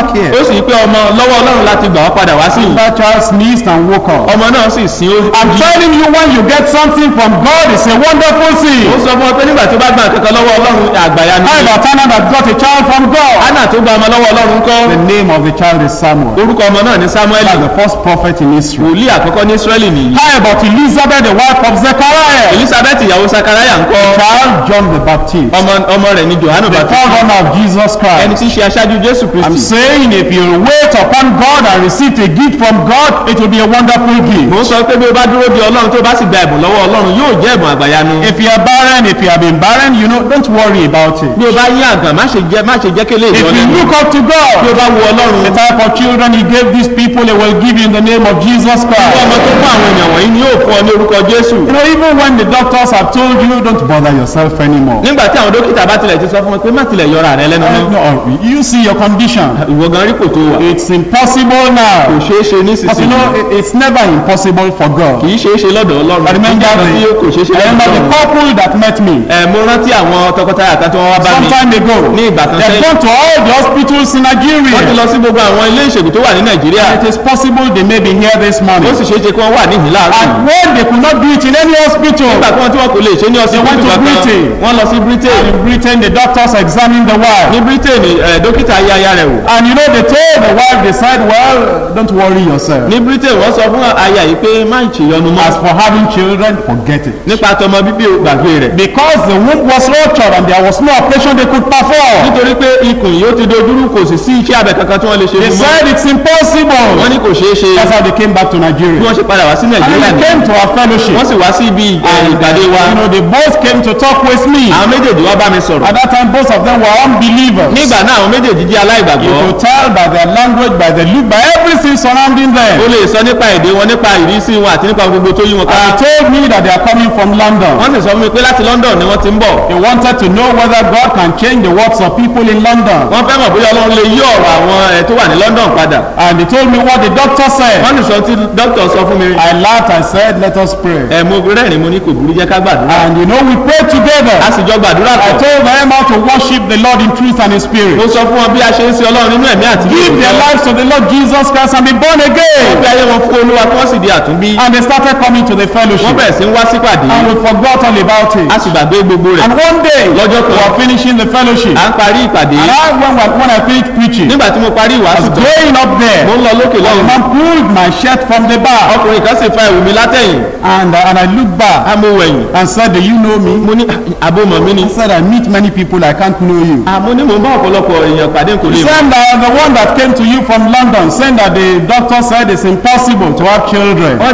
back here. ó sì pé ọmọ lọ́wọ́ ọlọ́run láti gbà wá padà wá sí i. That child sneezed and woke up. ọmọ náà sì sin ó. I'm telling you, when you get something from God, it's a wonderful thing. ó sọ fún ọ pé nígbà tó bá gbà kankan lọ́wọ́ ọlọ́run àgbàyà ni. How about Hannah that got a child from God? Hánà tó gba ọmọ lọ́wọ́ ọlọ́run kọ́. The name of the child is Samuel. orúkọ ọmọ náà ni Samuel. That's the first prophet in Israel. wòlíì àkọ́kọ́ ní Israẹli nìyí. How about Elizabeth, the wife of Zechariah? Elizabeth ìyàwó Sakaraya ńkọ́. Child John the Baptist. ọmọ rẹ̀ ni Johanu The Baptist. forerunner of Jesus ẹni Christ. tí í ṣe aṣáájú Jésù I'm Kristi. saying if you wait upon God and receive a gift from God, it will be a wonderful gift. mo ń sọ pé bí o bá dúró de Ọlọ́run tó o bá sì gba ẹ̀bùn lọ́wọ́ Ọlọ́run yóò jẹ́ ẹ̀bùn àgbàyanu. If you are barren, if you have been barren, don't worry about it. bí o bá yín àgàn má ṣe jẹ́ kélé If ìjọ you lẹ́nu. look up to bí o God, bá wo Ọlọ́run. the type of children He gave these people, He will give you in the name of Jesus ọmọ Christ. tó fún àwọn èèyàn wọ̀nyí ni yóò fún ọ ní orúkọ Jésù. Even when the doctors have told you, don't bother yourself anymore. nígbà tí àwọn dókítà bá tilẹ̀ ti sọ fún wọn pé má tilẹ̀ yọra rẹ lẹ́nu mọ́. No, you see your condition. ìwọ gan rí kò tó wà. It's impossible now. kò ṣeé ṣe But nísinsìnyí. it's never impossible for God. kì í ṣeé ṣe lọ́dọ̀ Ọlọ́run. I remember kò ṣeé ṣe I remember lọ́dọ̀ the Ọlọ́run. couple that met me mo rántí àwọn tọkọtaya kan tí wọ́n wá bá mi. some time ago. ní ìgbà kan They've sẹ́yìn. gone to all the hospitals in wọ́n ti Nigeria. lọ sí gbogbo àwọn ilé ìṣègùn tó wà ní Nàìjíríà. It is possible they may be here this ó morning. sì ṣeé ṣe kí wọ́n wà níhìn láàárọ̀. And when they could not do it in any hospital, nígbà tí wọ́n kò lè ṣe ní They went ọsibítù to kankan Britain. wọ́n lọ sí Britain. in Britain the doctors examined the wife. ní Britain dókítà ayé aya rẹ̀ wò. And they told the wife, they said, well, don't worry yourself. ní Britain wọ́n sọ fún aya yìí pé má ṣèyọnu mọ́. As for having children, forget it. nípa tọmọ bíbí gbàgbé rẹ̀. Because the womb was ruptured and there was no operation they could perform. nítorí pé ikùn yìí ó ti dojúrú kò sì sí iṣẹ́ abẹ kankan tí wọ́n lè ṣe They fún mọ́. said it's impossible. wọ́n ní kò ṣeé ṣe. That's how they came back to bí Nigeria. wọ́n ṣe padà wá sí And Nàìjíríà they ni. came to our fellowship. wọ́n sì wá sí ibi ìpàdé wa. They both came to talk with me. àwọn méjèèjì wá bá mi sọ̀rọ̀. At that time, both of them were unbelievers. nígbà náà àwọn méjèèjì jẹ́ You aláìgbàgbọ́. could tell by their language, by their look, by everything surrounding them. ó lè sọ nípa èdè wọn nípa ìrísí wọn àti nípa gbogbo tó yí wọn ká. And he told me that they are coming from London. wọ́n sì sọ fún mi pé láti London ni wọ́n ti ń bọ̀. They wanted to know whether God can change the works of people in London. wọ́n fẹ́ mọ̀ bóyá Ọlọ́run lè yí ọ̀rọ̀ àwọn tó wà ní London padà. And they told me what the doctor said. wọ́n sì sọ tí dókítà sọ fún mi. I laughed and said, let us pray. mo rẹ́rìn mo ní kò burú jẹ́ ká gbàdúrà. And we prayed together. a sì jọ gbàdúrà I pọ̀. told them how to worship the Lord in truth and in spirit. mo sọ fún wọn bí a ṣe ń sin Ọlọ́run nínú ẹ̀mí àti Give their lives to the Lord Jesus Christ and be born wọ́n fi again. ayé wọn fún Olúwa kí wọ́n sì di àtúnbí. And they started coming to the wọ́n fellowship. bẹ̀rẹ̀ sí ń wá sípàdé. And we forgot all about it. a sì gbàgbé gbogbo rẹ̀. And one day, Lọ́jọ́ kan. we were finishing the fellowship. à ń parí ìpàdé. And when I finished preaching, I nígbà tí mo parí ìwàásù was tán going up there. mo ń lọ lókè The lọ́run. man pulled my shirt from the back. ọkùnrin kan sì fa ẹ̀wù mi látẹ̀yìn. And I looked back amówẹ̀yìn. and said, do you know me? mo ní àbomọ̀ mi ni. He said, I meet many people, I can't know you. mo ní mò ń bá ọ̀pọ̀lọpọ̀ èèyàn pàdé kò He lè mọ̀. said that the one that came to you from London, saying that the doctor said it's impossible to have children. ó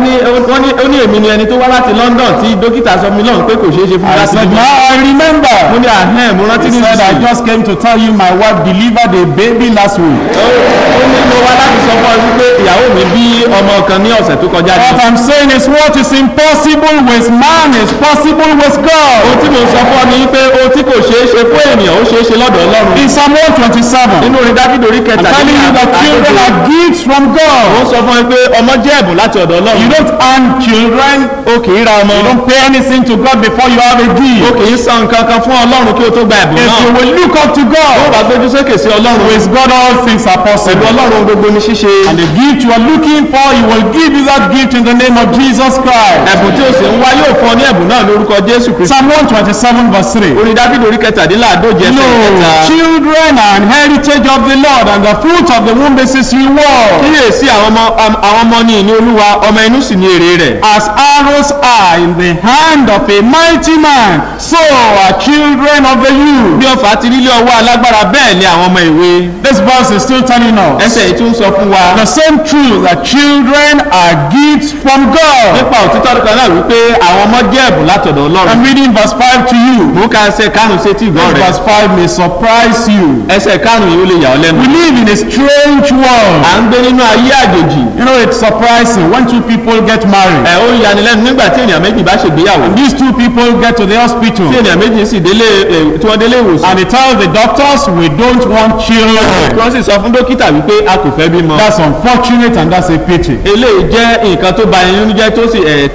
ní èmi ni ẹni tó wá láti London tí dókítà sọ mi lọ́run pé kò ṣeé ṣe fún mi I láti said, bímọ. now I mo remember. ní mo rántí He ní said, I ìsìn. just came to tell you my wife delivered a baby last week. ó ní mo wá láti sọ fún ọ wípé ìyàwó mi bí ọmọ kan ní ọ̀sẹ̀ tó kọjá ní. What I'm saying is what is impossible with man is possible with God. ohun tí mo sọ fún ọ ni wípé ohun tí kò ṣeé ṣe fún ènìyàn ó ṣeé ṣe lọ́dọ̀ Ọlọ́run. In Psalm 127, nínú orin Dáfídì orí I'm kẹta telling you that children are gifts from ó God. sọ fún ẹ pé ọmọ jẹ́ ẹ̀bùn láti ọ̀dọ̀ You Ọlọ́run. don't earn children. o kì í ra ọmọ. You don't pay anything to God before you have a o gift. kì í san nǹkan kan fún Ọlọ́run kí o tó gba ẹ̀bùn If náà. you will look up to ó God, bá gbójú sókè sí Ọlọ́run. with God all things are pẹ̀lú possible. Ọlọ́run gbogbo ní ṣíṣe. And the gift you are looking for, He will give you that gift in the name of Jesus Christ. ẹ̀bùn tí o sì ń wá yóò fún ọ ní ẹ̀bùn náà lórúkọ Jésù Kristi. Psalm 127 verse 3. orin Dáfídì orí kẹtàdínláàdóje ẹsẹ̀ No, kẹta. children are an heritage of the Lord, and the fruit of the womb is His reward. kíyèsí àwọn ọmọ ní ìní Olúwa, ọmọ inú sì ní èrè rẹ̀. As arrows are in the hand of a mighty man, so are children of the youth. bí ọfà ti rí lé ọwọ́ alágbára bẹ́ẹ̀ ni àwọn ọmọ ìwé. This verse is still telling us ẹsẹ̀ yìí tún sọ fún wa. the same truth that children are gifts from God. nípa òtítọ́ kan náà wípé àwọn ọmọ jẹ́ ẹ̀bùn látọ̀dọ̀ Ọlọ́run. I'm reading verse 5 to you. mú ká ẹsẹ̀ karùn-ún sétí ìgbọ́ This rẹ̀. verse 5 may surprise you. ẹsẹ̀ karùn-ún yìí ó lè yà ọ́ lẹ́nu. We live in a strange world. à ń gbé nínú ayé àjèjì. You know, it's surprising when two people get married. Ó yanilẹ́nu nígbà tí ènìyàn méjì bá ṣègbéyàwó. And these two people get to the hospital. Tí ènìyàn méjì sì délé tí wọ́n délé ìwòsàn. And they tell the doctors, we don't want children. Wọ́n sì sọ fún dókítà wípé a kò fẹ́ bímọ. That's unfortunate and that's a pity. Eléyìí jẹ́ nǹkan tó bà nínú jẹ́ tó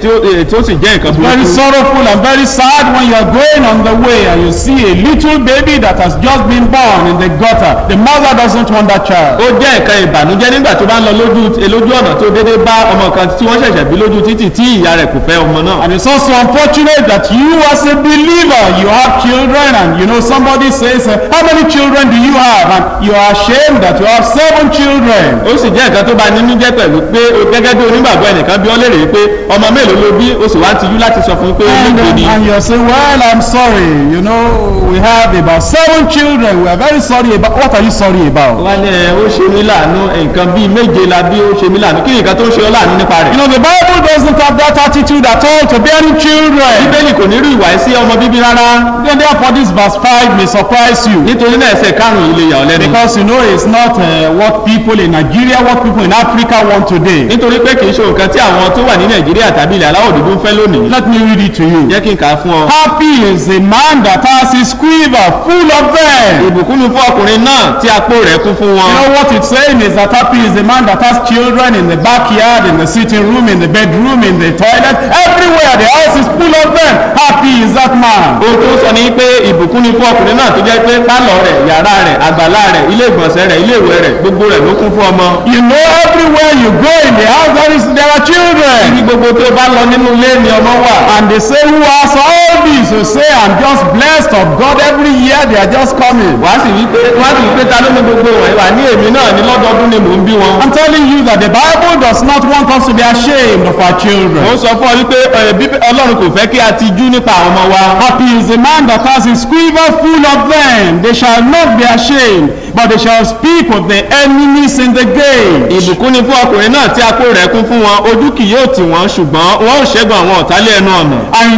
sì jẹ́ nǹkan burúkú. Very sorrowful and very sad when you are going on the way and you see a little baby that has just been born in the gutter. The mother doesn't want that child. Ó jẹ́ nǹkan ìbànújẹ́ nígbà tó bá ń lọ lójú ọ̀nà tó dédé bá ọmọ kan tí wọ́n ṣẹ̀ṣẹ̀ bí lójú títì tí ìyá rẹ̀ kò fẹ́ ọmọ náà. And it's also unfortunate that you as a believer, you have children and you know somebody says, how many children do you have? And you are ashamed that you have 7 children. Ó sì jẹ́ nǹkan tó bà nínú jẹ́ pẹ̀lú pé gẹ́gẹ́ bí onígbàgbọ́ ẹnìkan bí ó lè rèé pé ọmọ mélòó ló bí ó sì wá tijú láti sọ fún pé méje ni. And you say, well, I'm sorry, you know, we have about 7 children. We are very sorry about. What are you sorry about? Wọ́n ní ó ṣe mí láàánú nǹkan bíi méje la bí ó ṣe mí láàánú kí nǹkan tó ń ṣe ọ́ láàánú nípa rẹ̀. You know, the Bible doesn't have that attitude at all to bearing children. Bíbélì kò ní rí ìwà sí ọmọ bíbí rárá. Then therefore this verse 5 may surprise you. Nítorí náà ẹsẹ̀ karùn-ún yìí lè yà ọ́ lẹ́nu. Because you know it's not what people in Nigeria, what people in Africa want today. Nítorí pé kì í ṣe nǹkan tí àwọn tó wà ní Nàìjíríà tàbí ilẹ̀ aláwọ̀ dúdú ń fẹ́ lónìí. Let me read it to you. Jẹ́ kí n kà á fún ọ. Happy is a man that has his quiver full of them. Ìbùkún ni fún ọkùnrin náà tí apó rẹ̀ kún fún wọn. You know what it's saying is that happy is a man that has children in the backyard, in the sitting room, in the bedroom, in the toilet, everywhere. The house is full of them. Happy is that man. Ohun tó sọ ni pé ìbùkún ni fún ọkùnrin náà tó jẹ́ pé pálọ̀ rẹ̀, yàrá rẹ̀, àgbàlá rẹ̀, ilé ìgbọ̀nsẹ̀ rẹ̀, ilé ìwẹ̀ rẹ̀, gbogbo rẹ̀ ló kún fún ọmọ. You know everywhere you go in the house there are children. Ibi gbogbo tó bá lọ nínú ilé ni ọmọ wà. And they say who has all this? You say I'm just blessed of God every year they are just coming. Wàá sì wí pé ta ló ní gbogbo wọn wà ní èmi náà ní lọ́dọọdún ni mò ń bí wọn. I'm telling you that the Bible does not want us to be ashamed of our children. Mo sọ fún ọ wípé Ọlọ́run kò fẹ́ kí a tijú nípa àwọn ọmọ wa. Happy is the man that has his quiver full of them. They shall not be ashamed, but they shall speak of the enemies in the gate. Ìbùkún ni fún ọkùnrin náà tí apó rẹ̀ kún fún wọn, ojú kì yóò tì wọ́n ṣùgbọ́n wọ́n ò ṣẹ́gun àwọn ọ̀tá lé ẹnu ọ̀nà.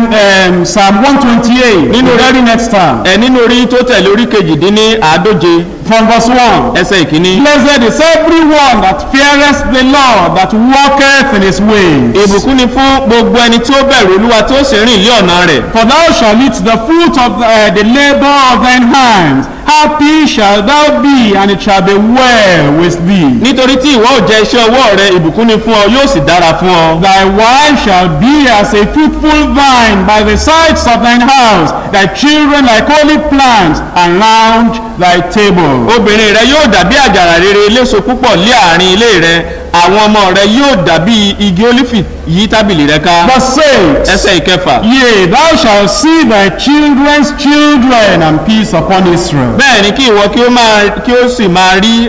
And Psalm 128, nínú very next time. Nínú orí tó tẹ̀lé orí kejìdínláàádóje. From verse 1. Ẹsẹ̀ ìkíní. Blessed is everyone that feareth the Lord, that walketh in his ways. Ìbùkún ni fún gbogbo ẹni tí ó bẹ̀rù Olúwa tí ó sì rìn lé ọ̀nà rẹ̀. For thou shalt eat the fruit of the labour of thine hands. Happy shall thou be, and it shall be well with thee. Nítorí tí ìwọ ò jẹ iṣẹ́ ọwọ́ rẹ, ìbùkún ni fún ọ, yóò sì dára fún ọ. Thy wife shall be as a fruitful vine by the sides of thine house, thy children like olive plants around thy table. Obìnrin rẹ yóò dàbí àjàrà rere eléso púpọ̀ lé àárín ilé rẹ, àwọn ọmọ rẹ yóò dàbí igi ólífì yí tábìlì rẹ ká. Verse 8. Ẹsẹ̀ ìkẹfà. Yea, thou shalt see thy children's children, and peace upon Israel. Bẹ́ẹ̀ ni kí ìwọ kí ó sì máa rí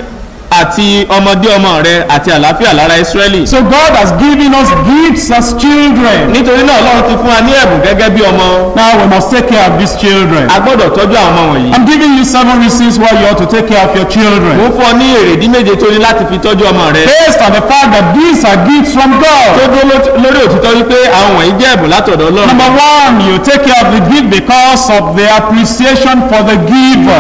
àti ọmọdé ọmọ rẹ àti àlàáfíà lára Ísírẹ́lì. So God has given us gifts as children. Nítorí náà Ọlọ́run ti fún wa ní ẹ̀bùn gẹ́gẹ́ bí ọmọ. Now we must take care of these children. A gbọ́dọ̀ tọ́jú àwọn ọmọ wọ̀nyí. I'm giving you 7 reasons why you ought to take care of your children. Mo fún ọ ní èrèdí méje tó ní láti fi tọ́jú ọmọ rẹ. Based on the fact that these are gifts from God. Tó dúró lórí òtítọ́ wípé àwọn wọ̀nyí jẹ́ ẹ̀bùn látọ̀dọ̀ Ọlọ́run. Number 1, you take care of the gift because of the appreciation for the giver.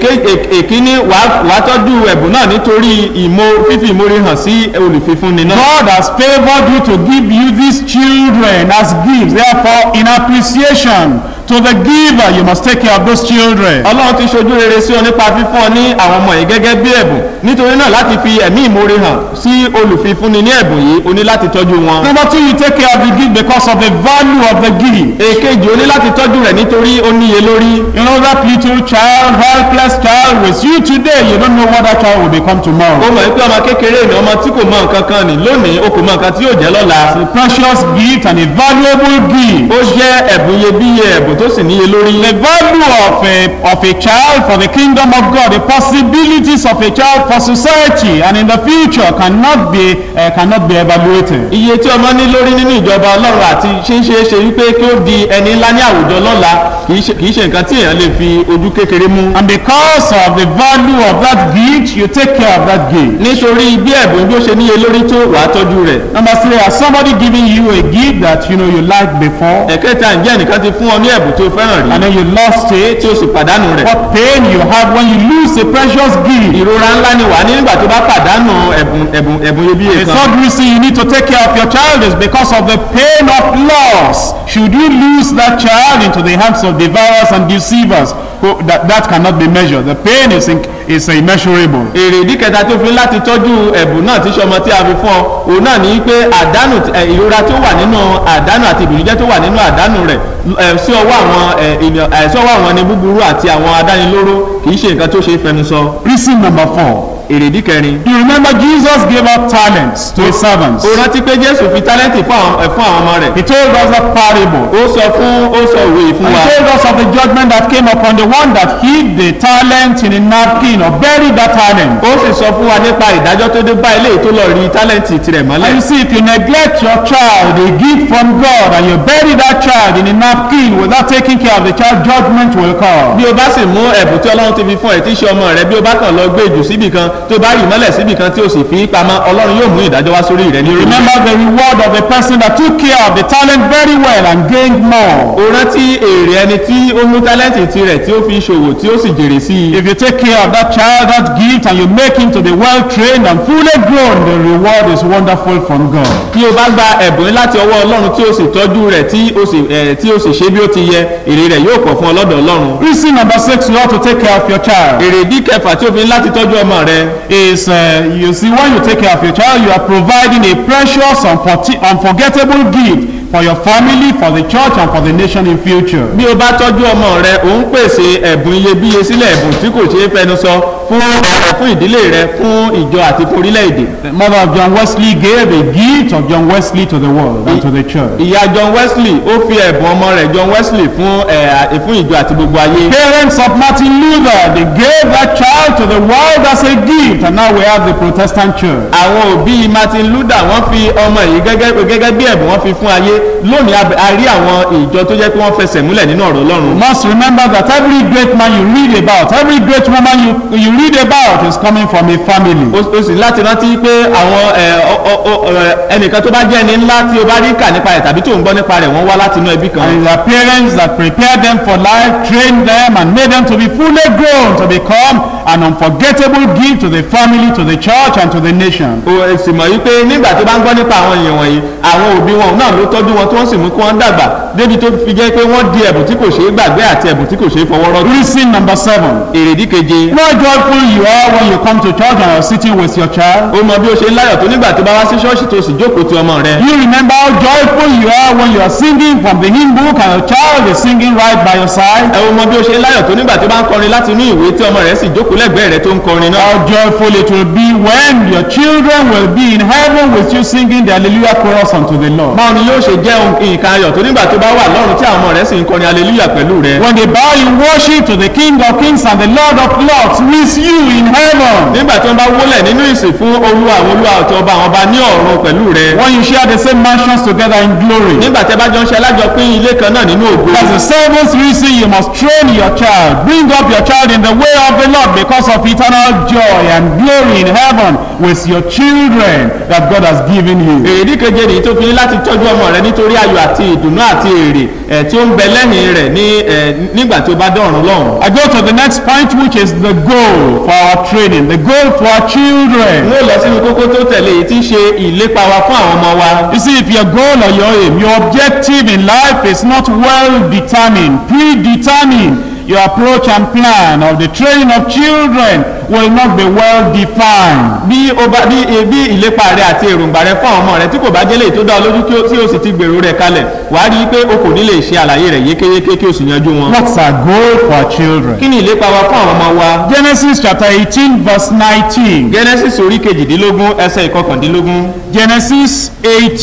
Èkíní wàá tọ́jú ẹ̀bùn náà nítorí fífi ìmoore hàn sí olùfífúnni náà. God has favoured you to give you these children as gifts. Therefore, in appreciation to the giver, you must take care of those children. Ọlọ́run ti ṣojú rere sí ọ nípa fífún ọ ní àwọn ọmọ yìí gẹ́gẹ́ bí ẹ̀bùn. Nítorí náà láti fi ẹ̀mí ìmoore hàn sí olùfífúnni ní ẹ̀bùn yìí, o ní láti tọ́jú wọn. Number 2, you take care of the gift because of the value of the gift. Èkejì, o ní láti tọ́jú rẹ̀ nítorí ó níye lórí. You know that little child, helpless child with you today, you don't know what that child will become tomorrow. Ó mọ̀ pé ọmọ kékeré ni ọmọ tí kò mọ nǹkan kan ni lónìí, o kò mọ nǹkan tí yóò jẹ́ lọ́la. It's a precious gift and a valuable gift. Ó jẹ́ ẹ̀bùn iyebíye, ẹ̀bùn tó sì níye lórí. The value of a child for the kingdom of God, the possibilities of a child for society and in the future cannot be evaluated. Iye tí ọmọ ní lórí nínú ìjọba Ọlọ́run àti ṣeéṣe wípé kí ó di ẹni ńlá ní àwùjọ lọ́la kìí ṣe nǹkan tí èèyàn lè fi ojú kékeré mú. And because of the value of that gift, you take care of that gift. nítorí bí ẹ̀bùn bí ó ṣe níye lórí tó wàá tọ́jú rẹ̀. Number 3, has somebody giving you a gift that you liked before? ẹ̀kẹta, ǹjẹ́ ẹnìkan ti fún ọ ní ẹ̀bùn tó fẹ́ràn rí. And then you lost it. tí o sì pàdánù rẹ̀. What pain you have when you lose a precious gift. ìrora ńlá ni wà ní nígbà tó bá pàdánù ẹ̀bùn iyebíye kan. The third reason you need to take care of your child is because of the pain of loss. Should you lose that child into the hands of devourers and deceivers, that cannot be measured. The pain is immeasurable. èrèdí kẹta tó fi láti tọ́jú ẹ̀bùn náà tí sọmọ tí a fi fún ọ òun náà ní pé àdánù ìrora tó wà nínú àdánù àti ìbìnújẹ́ tó wà nínú àdánù rẹ̀ sí ọwọ́ àwọn ẹni búburú àti àwọn adánilóró kì í ṣe nǹkan tó ṣe é fẹnu sọ. Reason number 4. èrèdí kẹrin. You remember Jesus gave out talents to his servants. ó rántí pé Jésù fi tálẹ́ǹtì fún àwọn ọmọ rẹ̀. He told us a parable. ó sọ òwe yìí fún wa. He told us of the judgment that came upon the one that hid the talent in a napkin or buried that talent. ó sì sọ fún wa nípa ìdájọ́ tó dé bá eléyìí tó lọ rí tálẹ́ǹtì tirẹ̀ mọ́lẹ̀. And you see, if you neglect your child, a gift from God, and you bury that child in a napkin without taking care of the child, judgment will come. bí o bá sì mú ẹ̀bùn tí Ọlọ́run ti fi fún ẹ tí í ṣe ọmọ rẹ bí o bá kàn lọ gbé jù síbì kan tó bá yìí mọ́lẹ̀ síbì kan tí o sì fi pamọ́ Ọlọ́run yóò mú ìdájọ́ wá sórí rẹ. Remember the reward of the person that took care of the talent very well and gained more. o rántí èrè ẹni tí ó mú tálẹ́ǹtì tirẹ̀ tí ó fi ṣòwò tí ó sì jèrè sí i. If you take care of that child, that gift, and you make him to be well trained and fully grown, the reward is wonderful from God. bí o bá gba ẹ̀bùn láti ọwọ́ Ọlọ́run tí o sì tọ́jú rẹ̀ tí o sì ṣe bí ó ti yẹ èrè rẹ̀ yóò pọ̀ fún ọlọ́dọ̀ Ọlọ́run. Reason number 6, you ought to take care of your child. èrèdí kẹfà tí o fi láti tọ́jú ọmọ rẹ. Is you see, when you take care of your child, you are providing a precious, unforgettable gift for your family, for the church, and for the nation in future. bí o bá tọ́jú ọmọ rẹ ò ń pèsè ẹ̀bùn iyebíye sílẹ̀, ẹ̀bùn tí kò ṣeé fẹnu sọ fún ìdílé rẹ, fún ìjọ àti fún orílẹ̀-èdè. The mother of John Wesley gave a gift of John Wesley to the world and to the church. ìyá John Wesley ó fi ẹ̀bùn ọmọ rẹ̀ John Wesley fún ìjọ àti gbogbo ayé. Parents of Martin Luther, they gave that child to the world as a gift, and now we have the Protestant church. àwọn òbí Martin Luther wọ́n fi ọmọ yìí gẹ́gẹ́ bí ẹ̀bùn wọ́n fi fún ayé. lónìí a rí àwọn ìjọ tó jẹ́ pé wọ́n fẹsẹ̀ múlẹ̀ nínú ọ̀rọ̀ Ọlọ́run. You must remember that every great man you read about, every great woman you read about is coming from a family. ó sì láti rántí pé àwọn ẹnìkan tó bá jẹ́ ẹni ńlá tí o bá rí kà nípa rẹ̀ tàbí tó ń gbọ́ nípa rẹ̀ wọ́n wá láti inú ẹbí kan. And their parents that prepared them for life, trained them, and made them to be fully grown to become an unforgettable gift to the family, to the church, and to the nation. o sì mọ̀ wípé nígbà tó bá ń gbọ́ nípa àwọn èèyàn wọ̀nyí àwọn òbí wọn náà ló tọ́jú wọn tí wọ́n sì mú kí wọ́n dàgbà débi tó fi jẹ́ pé wọ́n di ẹ̀bùn tí kò ṣeé gbàgbé àti ẹ̀bùn tí kò ṣeé fọwọ́ rọ́. Reason number 7. èrèdí keje. How joyful you are when you come to church and you're sitting with your child. ó mọ bí o ṣe ń láyọ̀ tó nígbà tó bá wá sí ṣọ́ọ̀ṣì tó sì jókòó ti ọmọ rẹ. You remember how joyful you are when you are singing from the hymn book and your child is singing right by your side. ẹ ó mọ bí o ṣe ń láyọ̀ tó nígbà tó bá ń kọrin láti inú ìwé tí ọmọ rẹ sì jókòó lẹ́gbẹ̀ẹ́ rẹ tó ń kọrin náà. How joyful it will be when your children will be in heaven with you singing the hallelujah chorus unto the Lord. báwo ni yóò ṣe jẹ́ nǹkan ayọ̀ tó nígbà tó bá wà lọ́run tí àwọn ọmọ rẹ sì ń kọrin hallelujah pẹ̀lú rẹ. When they bow in worship to the King of Kings and the Lord of Lords with you in heaven. nígbà tí wọ́n bá wólẹ̀ nínú ìsìn fún olúwa àwọn olúwa àti ọba àwọn ọba ní ọ̀run pẹ̀lú rẹ. When you share the same mansions together in glory. nígbà tí ẹ bá jọ ń ṣe alájọpín ilé kan náà nínú ògo. That's the 7th reason you must train your child. Bring up your child in the way of the Lord because of eternal joy and glory in heaven with your children that God has given you. èrèdí keje nìyí tó fi ní láti tọ́jú ọmọ rẹ nítorí ayọ̀ àti ìdùnnú àti èrè tí ó ń bẹ lẹ́yìn rẹ̀ nígbà tí ó bá dọ̀run lọ́hùn. I go to the next point, which is the goal for our training, the goal for our children. mo lọ sínú kókó tó tẹ̀lé èyí tí í ṣe ìlépa wa fún àwọn ọmọ wa. You see, if your goal or your aim, your objective in life is not well determined, predetermined, your approach and plan of the training of children will not be well defined. bí ìlépa rẹ àti èròǹgbà rẹ fún àwọn ọmọ rẹ tí kò bá jẹ́ léyìí tó dá ọ lójú tí o sì ti gbèrò rẹ kalẹ̀ wàá rí i pé o kò ní lè ṣe àlàyé rẹ yékéyéké kí o sì yanjú wọn. What's our goal for our children? kí ni ìlépa wa fún àwọn ọmọ wa. Genesis chapter 18 verse 19. Genesis orí kejìdínlógún ẹsẹ̀ ìkọkàndínlógún. Genesis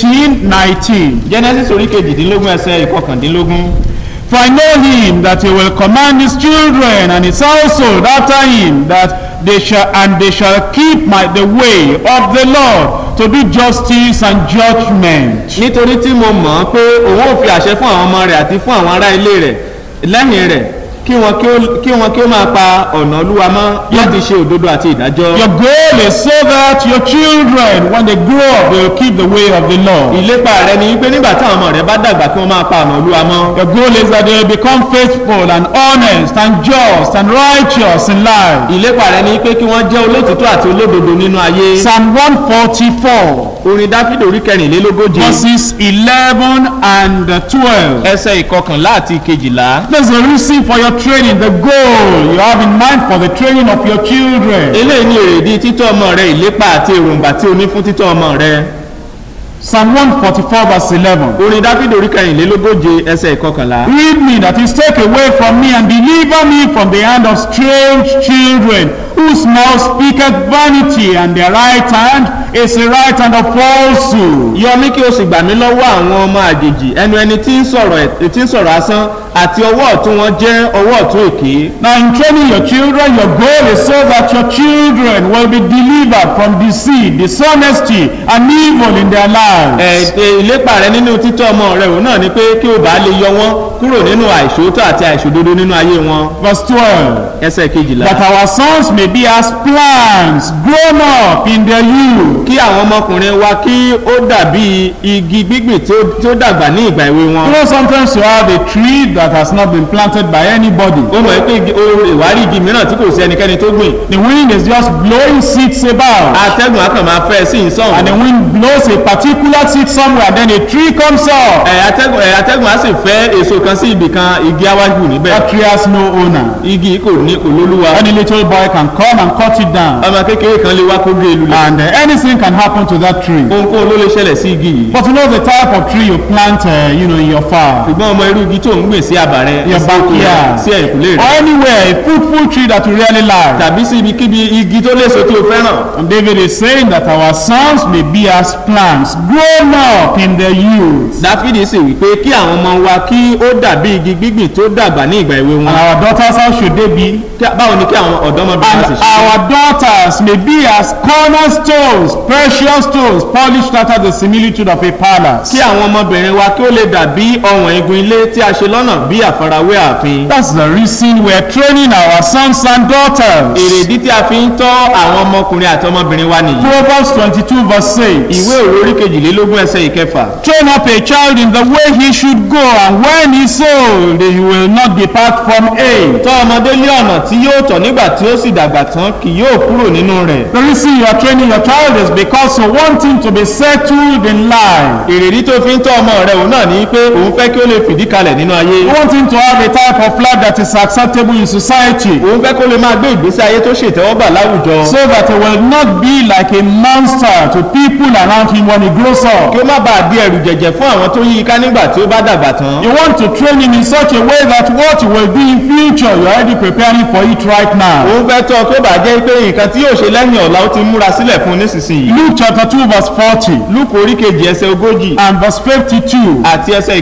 18:19. Genesis orí kejìdínlógún ẹsẹ̀ ìkọkàndínlógún. For I know him that he will command his children and his household after him that they shall keep the way of the Lord to do justice and judgment. nítorí tí mo mọ̀ pé òun ò fi àṣẹ fún àwọn ọmọ rẹ̀ àti fún àwọn ará ilé rẹ̀ lẹ́yìn rẹ̀ kí wọn kí ó máa pa ọ̀nà Olúwa mọ́ láti ṣe òdodo àti ìdájọ́. Your goal is so that your children, when they grow up, they will keep the way of the Lord. Ìlépa rẹ ni pé nígbà táwọn ọmọ rẹ bá dàgbà kí wọ́n máa pa ọ̀nà Olúwa mọ́. Your goal is that they will become faithful and honest and just and righteous in life. Ìlépa rẹ ni pé kí wọ́n jẹ́ olótìtọ́ àti olódodo nínú ayé. Psalm 144. Orin Dáfídì orí 14. Verses 11 and 12. Ẹsẹ̀ 11 àti 12. There's a reason for your training, the goal you have in mind for the training of your children. Eléyìí ni èrèdí títọ́ ọmọ rẹ, ìlépa àti èròǹgbà tí o ní fún títọ́ ọmọ rẹ. Psalm 144 verse 11. Orin Dáfídì orí 14 ẹsẹ̀ 11. Read me, that is, take away from me and deliver me from the hand of strange children, whose mouth speaketh vanity, and their right hand is a right hand of falsehood. Yọ mí kí o sì gbà mí lọ́wọ́ àwọn ọmọ àjèjì, ẹnu ẹni tí ń sọ̀rọ̀ asán, àti ọwọ́ ọ̀tún wọn jẹ́ ọwọ́ ọ̀tún èké. Now, in training your children, your goal is so that your children will be delivered from deceit, dishonesty, and evil in their lives. Ìlépa rẹ nínú títọ́ ọmọ rẹ òun náà ni pé kí o bá lè yọ wọ́n kúrò nínú àìṣòótọ́ àti àìṣòdodo nínú ayé wọn. Verse 12. Ẹsẹ̀ 12. That our sons may be as plants grown up in their youth. Kí àwọn ọmọkùnrin wa kí ó dàbí igi gbígbìn tí ó dàgbà ní ìgbà èwe wọn. You know, sometimes you have a tree that has not been planted by anybody. Ó mọ̀ pé ìwárí igi mìíràn tí kò sí ẹnikẹ́ni tó gbìn. The wind is just blowing seeds about. Atẹ́gùn á kàn máa fẹ́ sí ìsọ̀hún. And the wind blows a particular seed somewhere, then a tree comes up. Atẹ́gùn á sì fẹ́ èso kan sí ibì kan, igi awájú níbẹ̀. That tree has no owner. Igi kò lólúwa. Any little boy can come and cut it down. Ọmọ kékeré kan lè wá kó gé lulẹ̀. And anything can happen to that tree. Ohunkóhun ló lè ṣẹlẹ̀ sí igi yìí. But you know the type of tree you plant, in your farm. Ṣùgbọ́n ọmọ irú igi tó ń gbìn sí àbá rẹ. Your backyard. Sí ẹ̀kúlé rẹ. Or anywhere, a fruitful tree that you really like. Tàbí sí ibikíbi igi tó léso tí o fẹ́ràn. And David is saying that our sons may be as plants grown up in their youth. Dáfídì sì wí pé kí àwọn ọmọ wa kí ó dàbí igi gbígbìn tó dàgbà ní ìgbà èwe wọn. And our daughters, how should they be? Báwo ni kí àwọn ọ̀dọ́mọbìnrin And sì ṣe? our daughters may be as cornerstones, precious stones, polished after the similitude of a palace. Kí àwọn ọmọbìnrin wa kí ó lè dàbí ọ̀wọ̀n igun ilé tí a ṣe lọ́nà bí àfarawé ààfin. That's the reason we are training our sons and daughters. Èrèdí tí a fi ń tọ́ àwọn ọmọkùnrin àti ọmọbìnrin wa nìyí. Proverbs 22 verse 6. Ìwé Òwe orí 22 ẹsẹ̀ 6. Train up a child in the way he should go, and when he is old, he will not depart from it. Tọ́ ọmọdé lé ọ̀nà tí yóò tọ̀ nígbà tí ó sì dàgbà tán kì yóò kúrò nínú rẹ̀. The reason you are training your child is because you want him to be settled in life. Èrèdí tó fi ń tọ́ ọmọ rẹ̀ òun náà ní pé òun fẹ́ kí ó lè fìdí kalẹ̀ nínú ayé. You want him to have a type of life that is acceptable in society, Òun fẹ́ kó lè máa gbé ìgbésí ayé tó ṣètẹ́wọ́gbà láwùjọ. so that he will not be like a monster to people around him when he grows up. Kí ó má bàa di ẹ̀rù jẹ̀jẹ̀ fún àwọn tó yí i ká nígbà tí ó bá dàgbà tán. You want to train him in such a way that what you will do in future, you are already preparing for it right now. Òun fẹ́ tọ́ kó bàa jẹ́ pé nǹkan tí yóò ṣe lẹ́yìn ọ̀la ó ti múra sílẹ̀ fún nísinsìnyí. Luke chapter 2 verse 40 Lúùkù orí 2 ẹsẹ̀ 40 and verse 52. àti ẹsẹ̀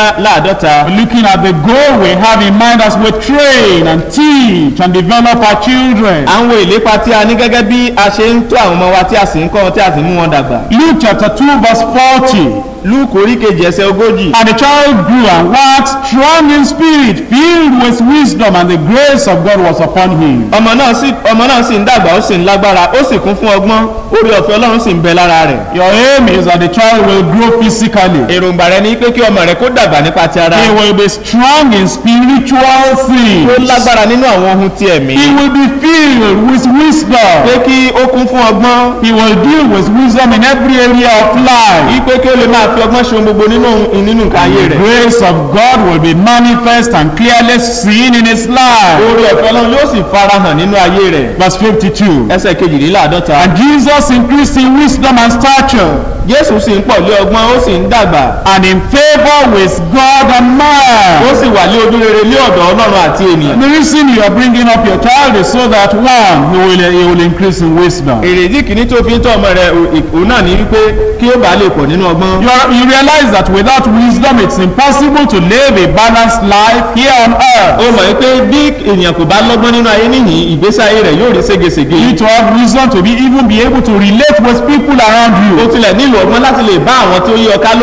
52. Looking at the goal we have in mind as we train and teach and develop our children. Àwọn ìlépa tí a ní gẹ́gẹ́ bí a ṣe ń tọ́ àwọn ọmọ wa tí a sì ń kọ́ wọn tí a sì ń mú wọn dàgbà. Luke chapter 2 verse 40. Lúùkù orí 2 ẹsẹ̀ 40. And the child grew and waxed strong in spirit, filled with wisdom, and the grace of God was upon him. Ọmọ náà sì ń dàgbà ó sì ń lágbára ó sì kún fún ọgbọ́n orí ọ̀fẹ́ Ọlọ́run sì ń bẹ lára rẹ̀. Your aim is that the child will grow physically. Èròǹgbà rẹ ni pé kí ọmọ rẹ kó dàgbà nípa ti ara. He will be strong in spiritual things. Ó lágbára nínú àwọn ohun ti ẹ̀mí. He will be filled with wisdom. Pé kí ó kún fún ọgbọ́n. He will deal with wisdom in every area of life. Yí pé kí ó lè máa fi ọgbọ́n ṣe ohun gbogbo nínú nǹkan ayé The rẹ̀. grace of God will be manifest and clearly seen in his life. Oore ọ̀fẹ́ Ọlọ́run yóò sì farahàn nínú ayé rẹ̀. Verse 52. Ẹsẹ̀ 52. And Jesus increased in wisdom and stature, Jésù sì ń pọ̀ lé ọgbọ́n ó sì ń dàgbà. and in favor with God and Ó man. sì wà lé ojú rere lé ọ̀dọ̀ Ọlọ́run àti ènìyàn. The reason you are bringing up your child is so that one, he will increase in wisdom. Èrèdí kìíní tó fi ń tọ́ ọmọ rẹ̀ òun náà ní wípé kí ó bàa lè pọ̀ nínú ọgbọ́n. You realize that without wisdom it's impossible to live a balanced life here on earth. Ó mọ̀ pé bí ènìyàn kò bá lọ́gbọ́n nínú ayé níyìn ìgbésí ayé rẹ̀ yóò rí ségesège. You need to have wisdom to even be able to relate with people around Ó you. tilẹ̀ nílò ọgbọ́n láti lè bá àwọn tí ó yí ọ ká lò pọ̀.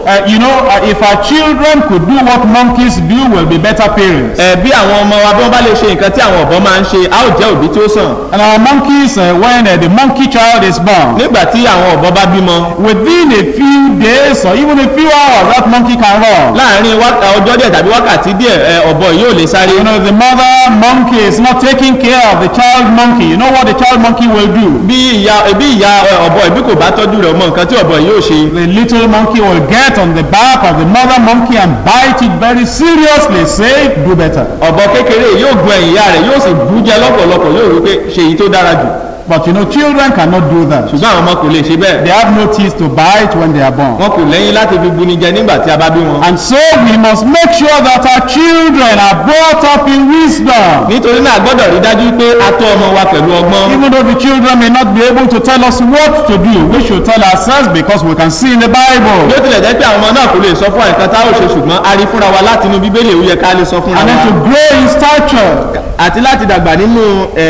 If our children could do what monkeys do, we'll be better parents. Bí àwọn ọmọ wa bí wọ́n bá lè ṣe nǹkan tí àwọn ọ̀bọ máa ń ṣe, a ó jẹ́ òbí tí ó sàn. And our monkeys, when the monkey child is born, nígbà tí àwọn ọ̀bọ bá bímọ, within a few days or even a few hours, that monkey can run. láàárín ọjọ́ díẹ̀ tàbí wákàtí díẹ̀ ọ̀bọ yóò lè sáré. The mother monkey is not taking care of the child monkey. You know what the child monkey will do? bí ìyá ọ̀bọ ìbí kò bá tọ́jú rẹ̀ mọ nǹkan tí ọ̀bọ yóò ṣe. The little monkey will get on the back of the mother monkey and bite it very seriously. Say, do better. ọ̀bọ kékeré yóò gun ẹ̀yìn ìyá rẹ̀ yóò sì bú jẹ lọ́pọ̀lọpọ̀, yóò rí pé ṣe èyí tó dára jù. But children cannot do that. ṣùgbọ́n àwọn ọmọ kò lè ṣe bẹ́ẹ̀. They have no teeth to bite when they are born. wọn kò lẹ́yìn láti fi buni jẹ nígbà tí a bá bí wọn. And so we must make sure that our children are brought up in wisdom. nítorí náà gbọ́dọ̀ rí dájú pé a tọ́ ọmọ wa pẹ̀lú ọgbọ́n. Even though the children may not be able to tell us what to do, we should tell ourselves because we can see in the Bible. bí ó tilẹ̀ jẹ́ pé àwọn ọmọ náà kò lè sọ fún àìkan tá ò ṣe, ṣùgbọ́n a rí fúnra wa láti inú bíbélì ó yẹ ká lè sọ fúnra wa. And then to grow in stature. àti láti dàgbà nínú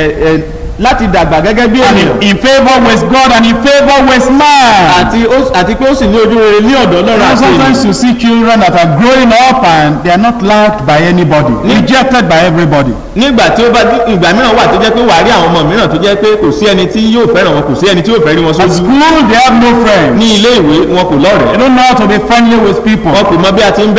láti dàgbà gẹ́gẹ́ bí ènìyàn. In favour with God and in favour with man. àti pé ó sì ní ojú rere ní ọ̀dọ̀ Ọlọ́run àti ènìyàn. Sometimes you see children that are growing up and they are not liked by anybody, rejected by everybody. nígbà tí ó bá ìgbà mìíràn wà tó jẹ́ pé wà á rí àwọn ọmọ mìíràn tó jẹ́ pé kò sí ẹni tí yóò fẹ́ràn wọn, kò sí ẹni tí yóò fẹ́ rí wọn sójú. At school they have no friends. ní ilé ìwé wọn kò lọ́rẹ̀ẹ́. They don't know how to be friendly with people. wọn kò mọ bí a ti ń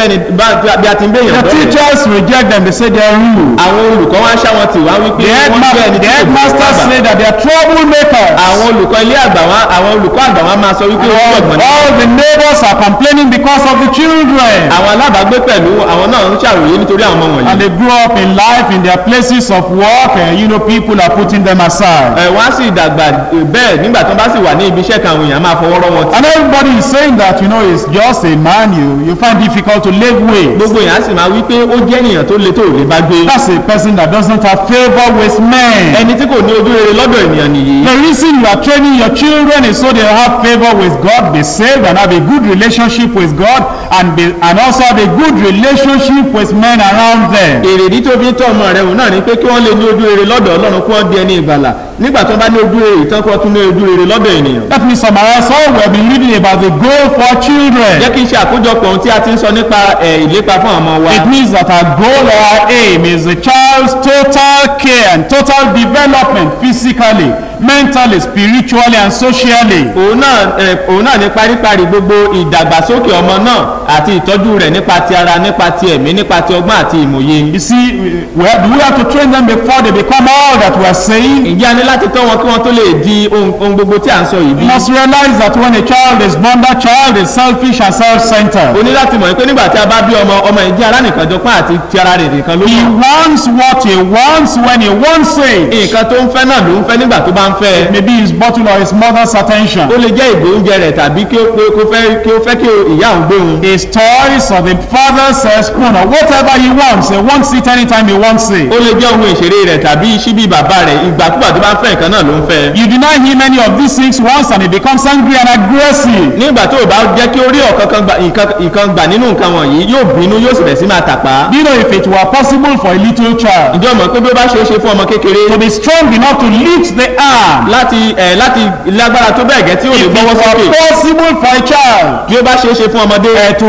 bẹ́yàn The teachers reject them. They say they are rude. àwọn olùkọ́ wá ṣá wọn tì wá wípé wọ́n jẹ́ ẹni tí kò bí headmasters say that they are troublemakers. àwọn olùkọ́ ilé àgbà wọn àwọn olùkọ́ àgbà wọn máa sọ wípé wọ́n gbọ̀gbọ̀n ní. All the neighbors are complaining because of the children. àwọn alábàágbé pẹ̀lú àwọn náà ń ṣàròyé nítorí àwọn ọmọ wọ̀nyí. And they grow up in life in their places of work, and people are putting them aside. wọ́n á sì dàgbà bẹ́ẹ̀ nígbà tó bá sì wà ní ibi iṣẹ́ kan àwọn èèyàn máa fọwọ́rọ́ wọn. And everybody is saying that it's just a man you find difficult to live with. gbogbo èèyàn á sì máa wí pé ó jẹ́ ènìyàn tó le tó lè bá gbé. That's a person that doesn't have favour with men. ẹni tí kò ní ojú rere lọ́dọ̀ ènìyàn nìyí. The reason you are training your children is so they have favour with God, be saved and have a good relationship with God, and also have a good relationship with men around them. èrèdí tó fi ń tọ́ ọmọ rẹ̀ wò náà ni pé kí wọ́n lè ní ojú rere lọ́dọ̀ Ọlọ́run kí wọ́n di ẹni ìgbàlà nígbà tó bá ní ojú rere ìtàn kí wọ́n tún ní ojú rere lọ́dọ̀ ènìyàn. Let me summarize all we have been reading about the goal for children. jẹ́ kí n ṣe àkójọpọ̀ ohun tí a ti ń sọ nípa ìlépa fún ọmọ wa. It means that our goal or our aim is the child's total care and total development physically, mentally, spiritually and socially. òun náà ní paríparí gbogbo ìdàgbàsókè ọmọ náà àti ìtọ́jú rẹ̀ nípa ti ara, nípa ti ẹ̀mí, nípa ti ọgbọ́n àti ìmòye. You see, do we have to train them before they become all that we are saying? ǹjẹ́ a ní láti tọ́ wọn kí wọ́n tó lè di ohun gbogbo tí à ń sọ yìí bí? You must realize that when a child is born, that child is selfish and self-centered. o ní láti mọ̀ pé nígbà tí a bá bí ọmọ ìjẹ́ alánìkanjọpọ́n àti ti ara rẹ̀ nìkan ló mọ̀. He wants what he wants when he wants it. nǹkan tó ń fẹ́ náà ló ń fẹ́ nígbà tó bá ń fẹ́. Maybe his bottle or his mother's attention. ó lè jẹ́ ìgbé oúnjẹ rẹ̀ tàbí kí ó fẹ́ kí ìyá òun gbé òun. His toys or the father's spoon or whatever he wants it anytime he wants it. ó lè jẹ́ ohun ìṣeré rẹ̀ tàbí ṣíbí bàbá rẹ̀ ìgbàkúgbà tó bá ń fẹ́ nǹkan náà ló ń fẹ́. You deny him any of these things once and he becomes angry and aggressive. nígbà tó o bá jẹ́ kí ó rí nǹkan gbà nínú nǹkan wọ̀nyí yóò bínú yóò sì bẹ̀ sí máa tàpá. Do you know if it were possible for a little child ǹjẹ́ o mọ̀ pé bí ó bá ṣe é ṣe fún ọmọ kékeré to be strong enough to lift the arm, láti lágbára tó bẹ́ẹ̀ gẹ́ tí ó lè gbọ́wọ́ sókè. if it were possible for a child bí ó bá ṣe é ṣe fún ọmọdé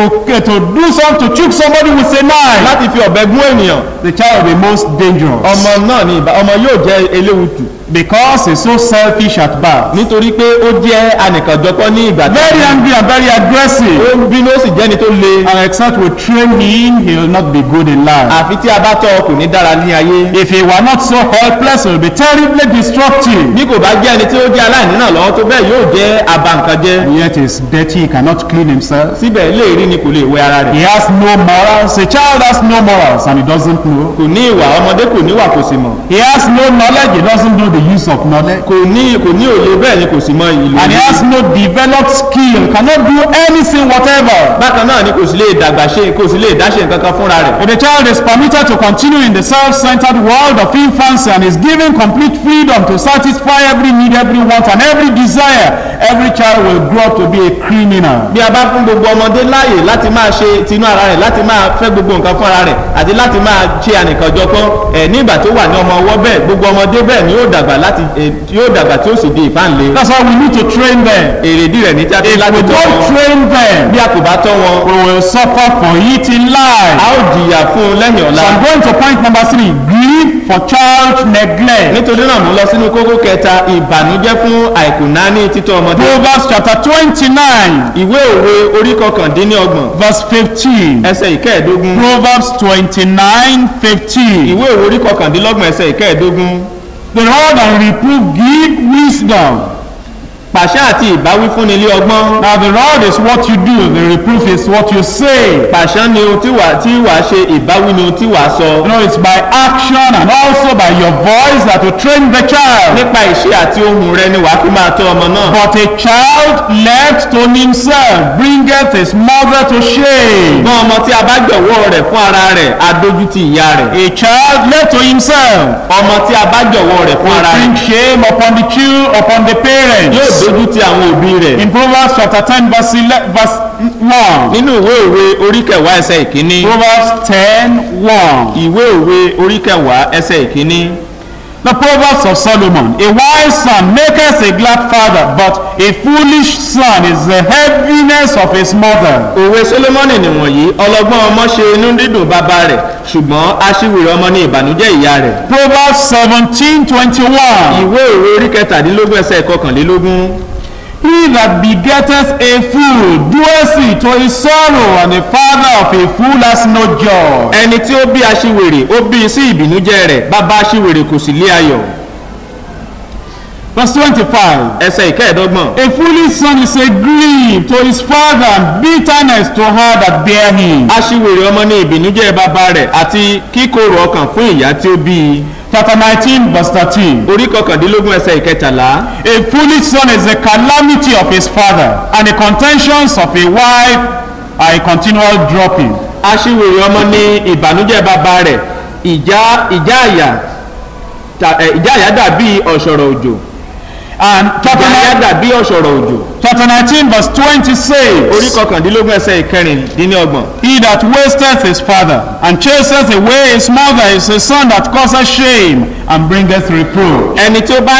to do something, to choke somebody with a knife, láti fi ọ̀bẹ gún ènìyàn, the child will be most dangerous. ọmọ náà ni ọmọ yóò jẹ́ eléwu jù. Because he's so selfish at birth. nítorí pé ó jẹ́ anìkànjọpọ̀ ní ìgbà tó Very angry and very aggressive. ó bínú ó sì jẹ́ni tó le. And except we train him, he will not be good in life. àfi tí a bá tọ́ kò ní dára ní ayé. If he were not so helpless, he will be terribly destructive. bí kò bá jẹ́ ẹni tí ó jẹ́ aláìní náà lọ́wọ́ tó bẹ́ẹ̀ yóò jẹ́ abankànjẹ́. Yet he's dirty, he cannot clean himself. síbẹ̀ lè rí ni kò lè wẹ ara rẹ̀. He has no morals. A child has no morals and he doesn't know. kò ní ìwà, ọmọdé kò níwà kò sì mọ̀. He has no knowledge, he doesn't know the use of knowledge. kò ní òye bẹ́ẹ̀ ni kò sì mọ ìlú. And he has no developed skill, cannot do anything whatever. bákan náà ni kò sì lè dàgbà ṣe kò sì lè dá ṣe nǹkan kan fúnra rẹ̀. If the child is permitted to continue in the self-centered world of infancy and is given complete freedom to satisfy every need, every want and every desire, every child will grow up to be a criminal. bí a bá fún gbogbo ọmọdé láàyè láti máa ṣe tinú ara rẹ̀ láti máa fẹ́ gbogbo nǹkan fún ara rẹ̀ àti láti máa ṣe ànìkànjọpọ̀ nígbà tó wà ní ọmọ ọwọ́ bẹ́ẹ̀ gbogbo ọmọdé bẹ́ẹ̀ ni yóò dàgbà tí ó sì di ìfáǹlé. That's why we need to train them. èrèdí rẹ̀ ní tí a ti láti tọ́ wọn. If we don't train them, bí a kò bá tọ́ wọn, we will suffer for it in life. a ó jìyà fún un lẹ́yìn ọ̀la. So I'm going to point number 3, grief for child neglect. nítorí náà mo lọ sínú kókó kẹta, ìbànújẹ́ fún àìkùnání títọ́ ọmọdé. Proverbs chapter 29. ìwé òwe orí kọkàndínlọ́gbọ̀n. verse 15. ẹsẹ̀ ìkẹẹ̀dógún. Proverbs 29:15. ìwé òwe orí kọkàndínlọ́gbọ̀n ẹsẹ̀ ìkẹẹ̀dógún. The rod and reproof give wisdom. pàṣẹ àti ìbáwí fún ni ilé ọgbọ́n. Now the rod is what you do, the reproof is what you say. pàṣẹ ni ohun tí wàá ṣe, ìbáwí ni ohun tí wàá sọ. You know, it's by action and also by your voice that will train the child. nípa ìṣe àti ohùn rẹ ni wàá fi máa tọ́ ọmọ náà. But a child left to himself bringeth his mother to shame. ṣùgbọ́n ọmọ tí a bá jọ̀wọ́ rẹ̀ fún ara rẹ̀ á dójú ti ìyá rẹ̀. A child left to himself. ọmọ tí a bá jọ̀wọ́ rẹ̀ fún ara rẹ̀. Bring shame upon the parents. yóò dójú ti àwọn òbí rẹ̀. In Proverbs chapter 10 verse 1. nínú ìwé òwe orí kẹwàá ẹsẹ̀ ìkíní. Proverbs 10:1. ìwé òwe orí kẹwàá ẹsẹ̀ ìkíní. The Proverbs of Solomon. A wise son maketh a glad father, but a foolish son is the heaviness of his mother. òwe Solomoni nìwọ̀nyí, ọlọ́gbọ́n ọmọ ṣe inú dídùn bàbá rẹ̀, ṣùgbọ́n aṣiwèrè ọmọ ní ìbànújẹ́ ìyá rẹ̀. Proverbs 17:21. ìwé òwe orí kẹtàdínlógún ẹsẹ̀ ìkọkànlélógún. He that begetteth a fool doeth it to his sorrow, and the father of a fool has no joy. ẹni tí ó bí aṣiwèrè ó bí sí ìbìnújẹ́ rẹ̀, bàbá aṣiwèrè kò sì lé ayọ̀. Verse 25. ẹsẹ̀ ìkẹẹ̀dọ́gbọ̀n. A foolish son is a grief to his father, and bitterness to her that bear him. aṣiwèrè ọmọ ní ìbìnújẹ́ bàbá rẹ̀ àti kíkorò ọkàn fún ìyá tí ó bí i. Chapter 19 verse 13. orí kọkàndínlógún ẹsẹ̀ ìkẹtàlá. A foolish son is the calamity of his father, and the contentions of a wife are a continual dropping. aṣiwèrè ọmọ ní ìbànújẹ́ bàbá rẹ̀, ìjà àyà dàbí ọ̀ṣọ̀rọ̀ òjò. And ìjà àyà dàbí ọ̀ṣọ̀rọ̀ òjò. Chapter 19 verse 20 says, orí kọkàndínlógún ẹsẹ̀ ìkẹrìndínlọ́gbọ̀n. He that wasteth his father and chaseth away his mother is a son that causeth shame and bringeth reproach. ẹni tó ń bá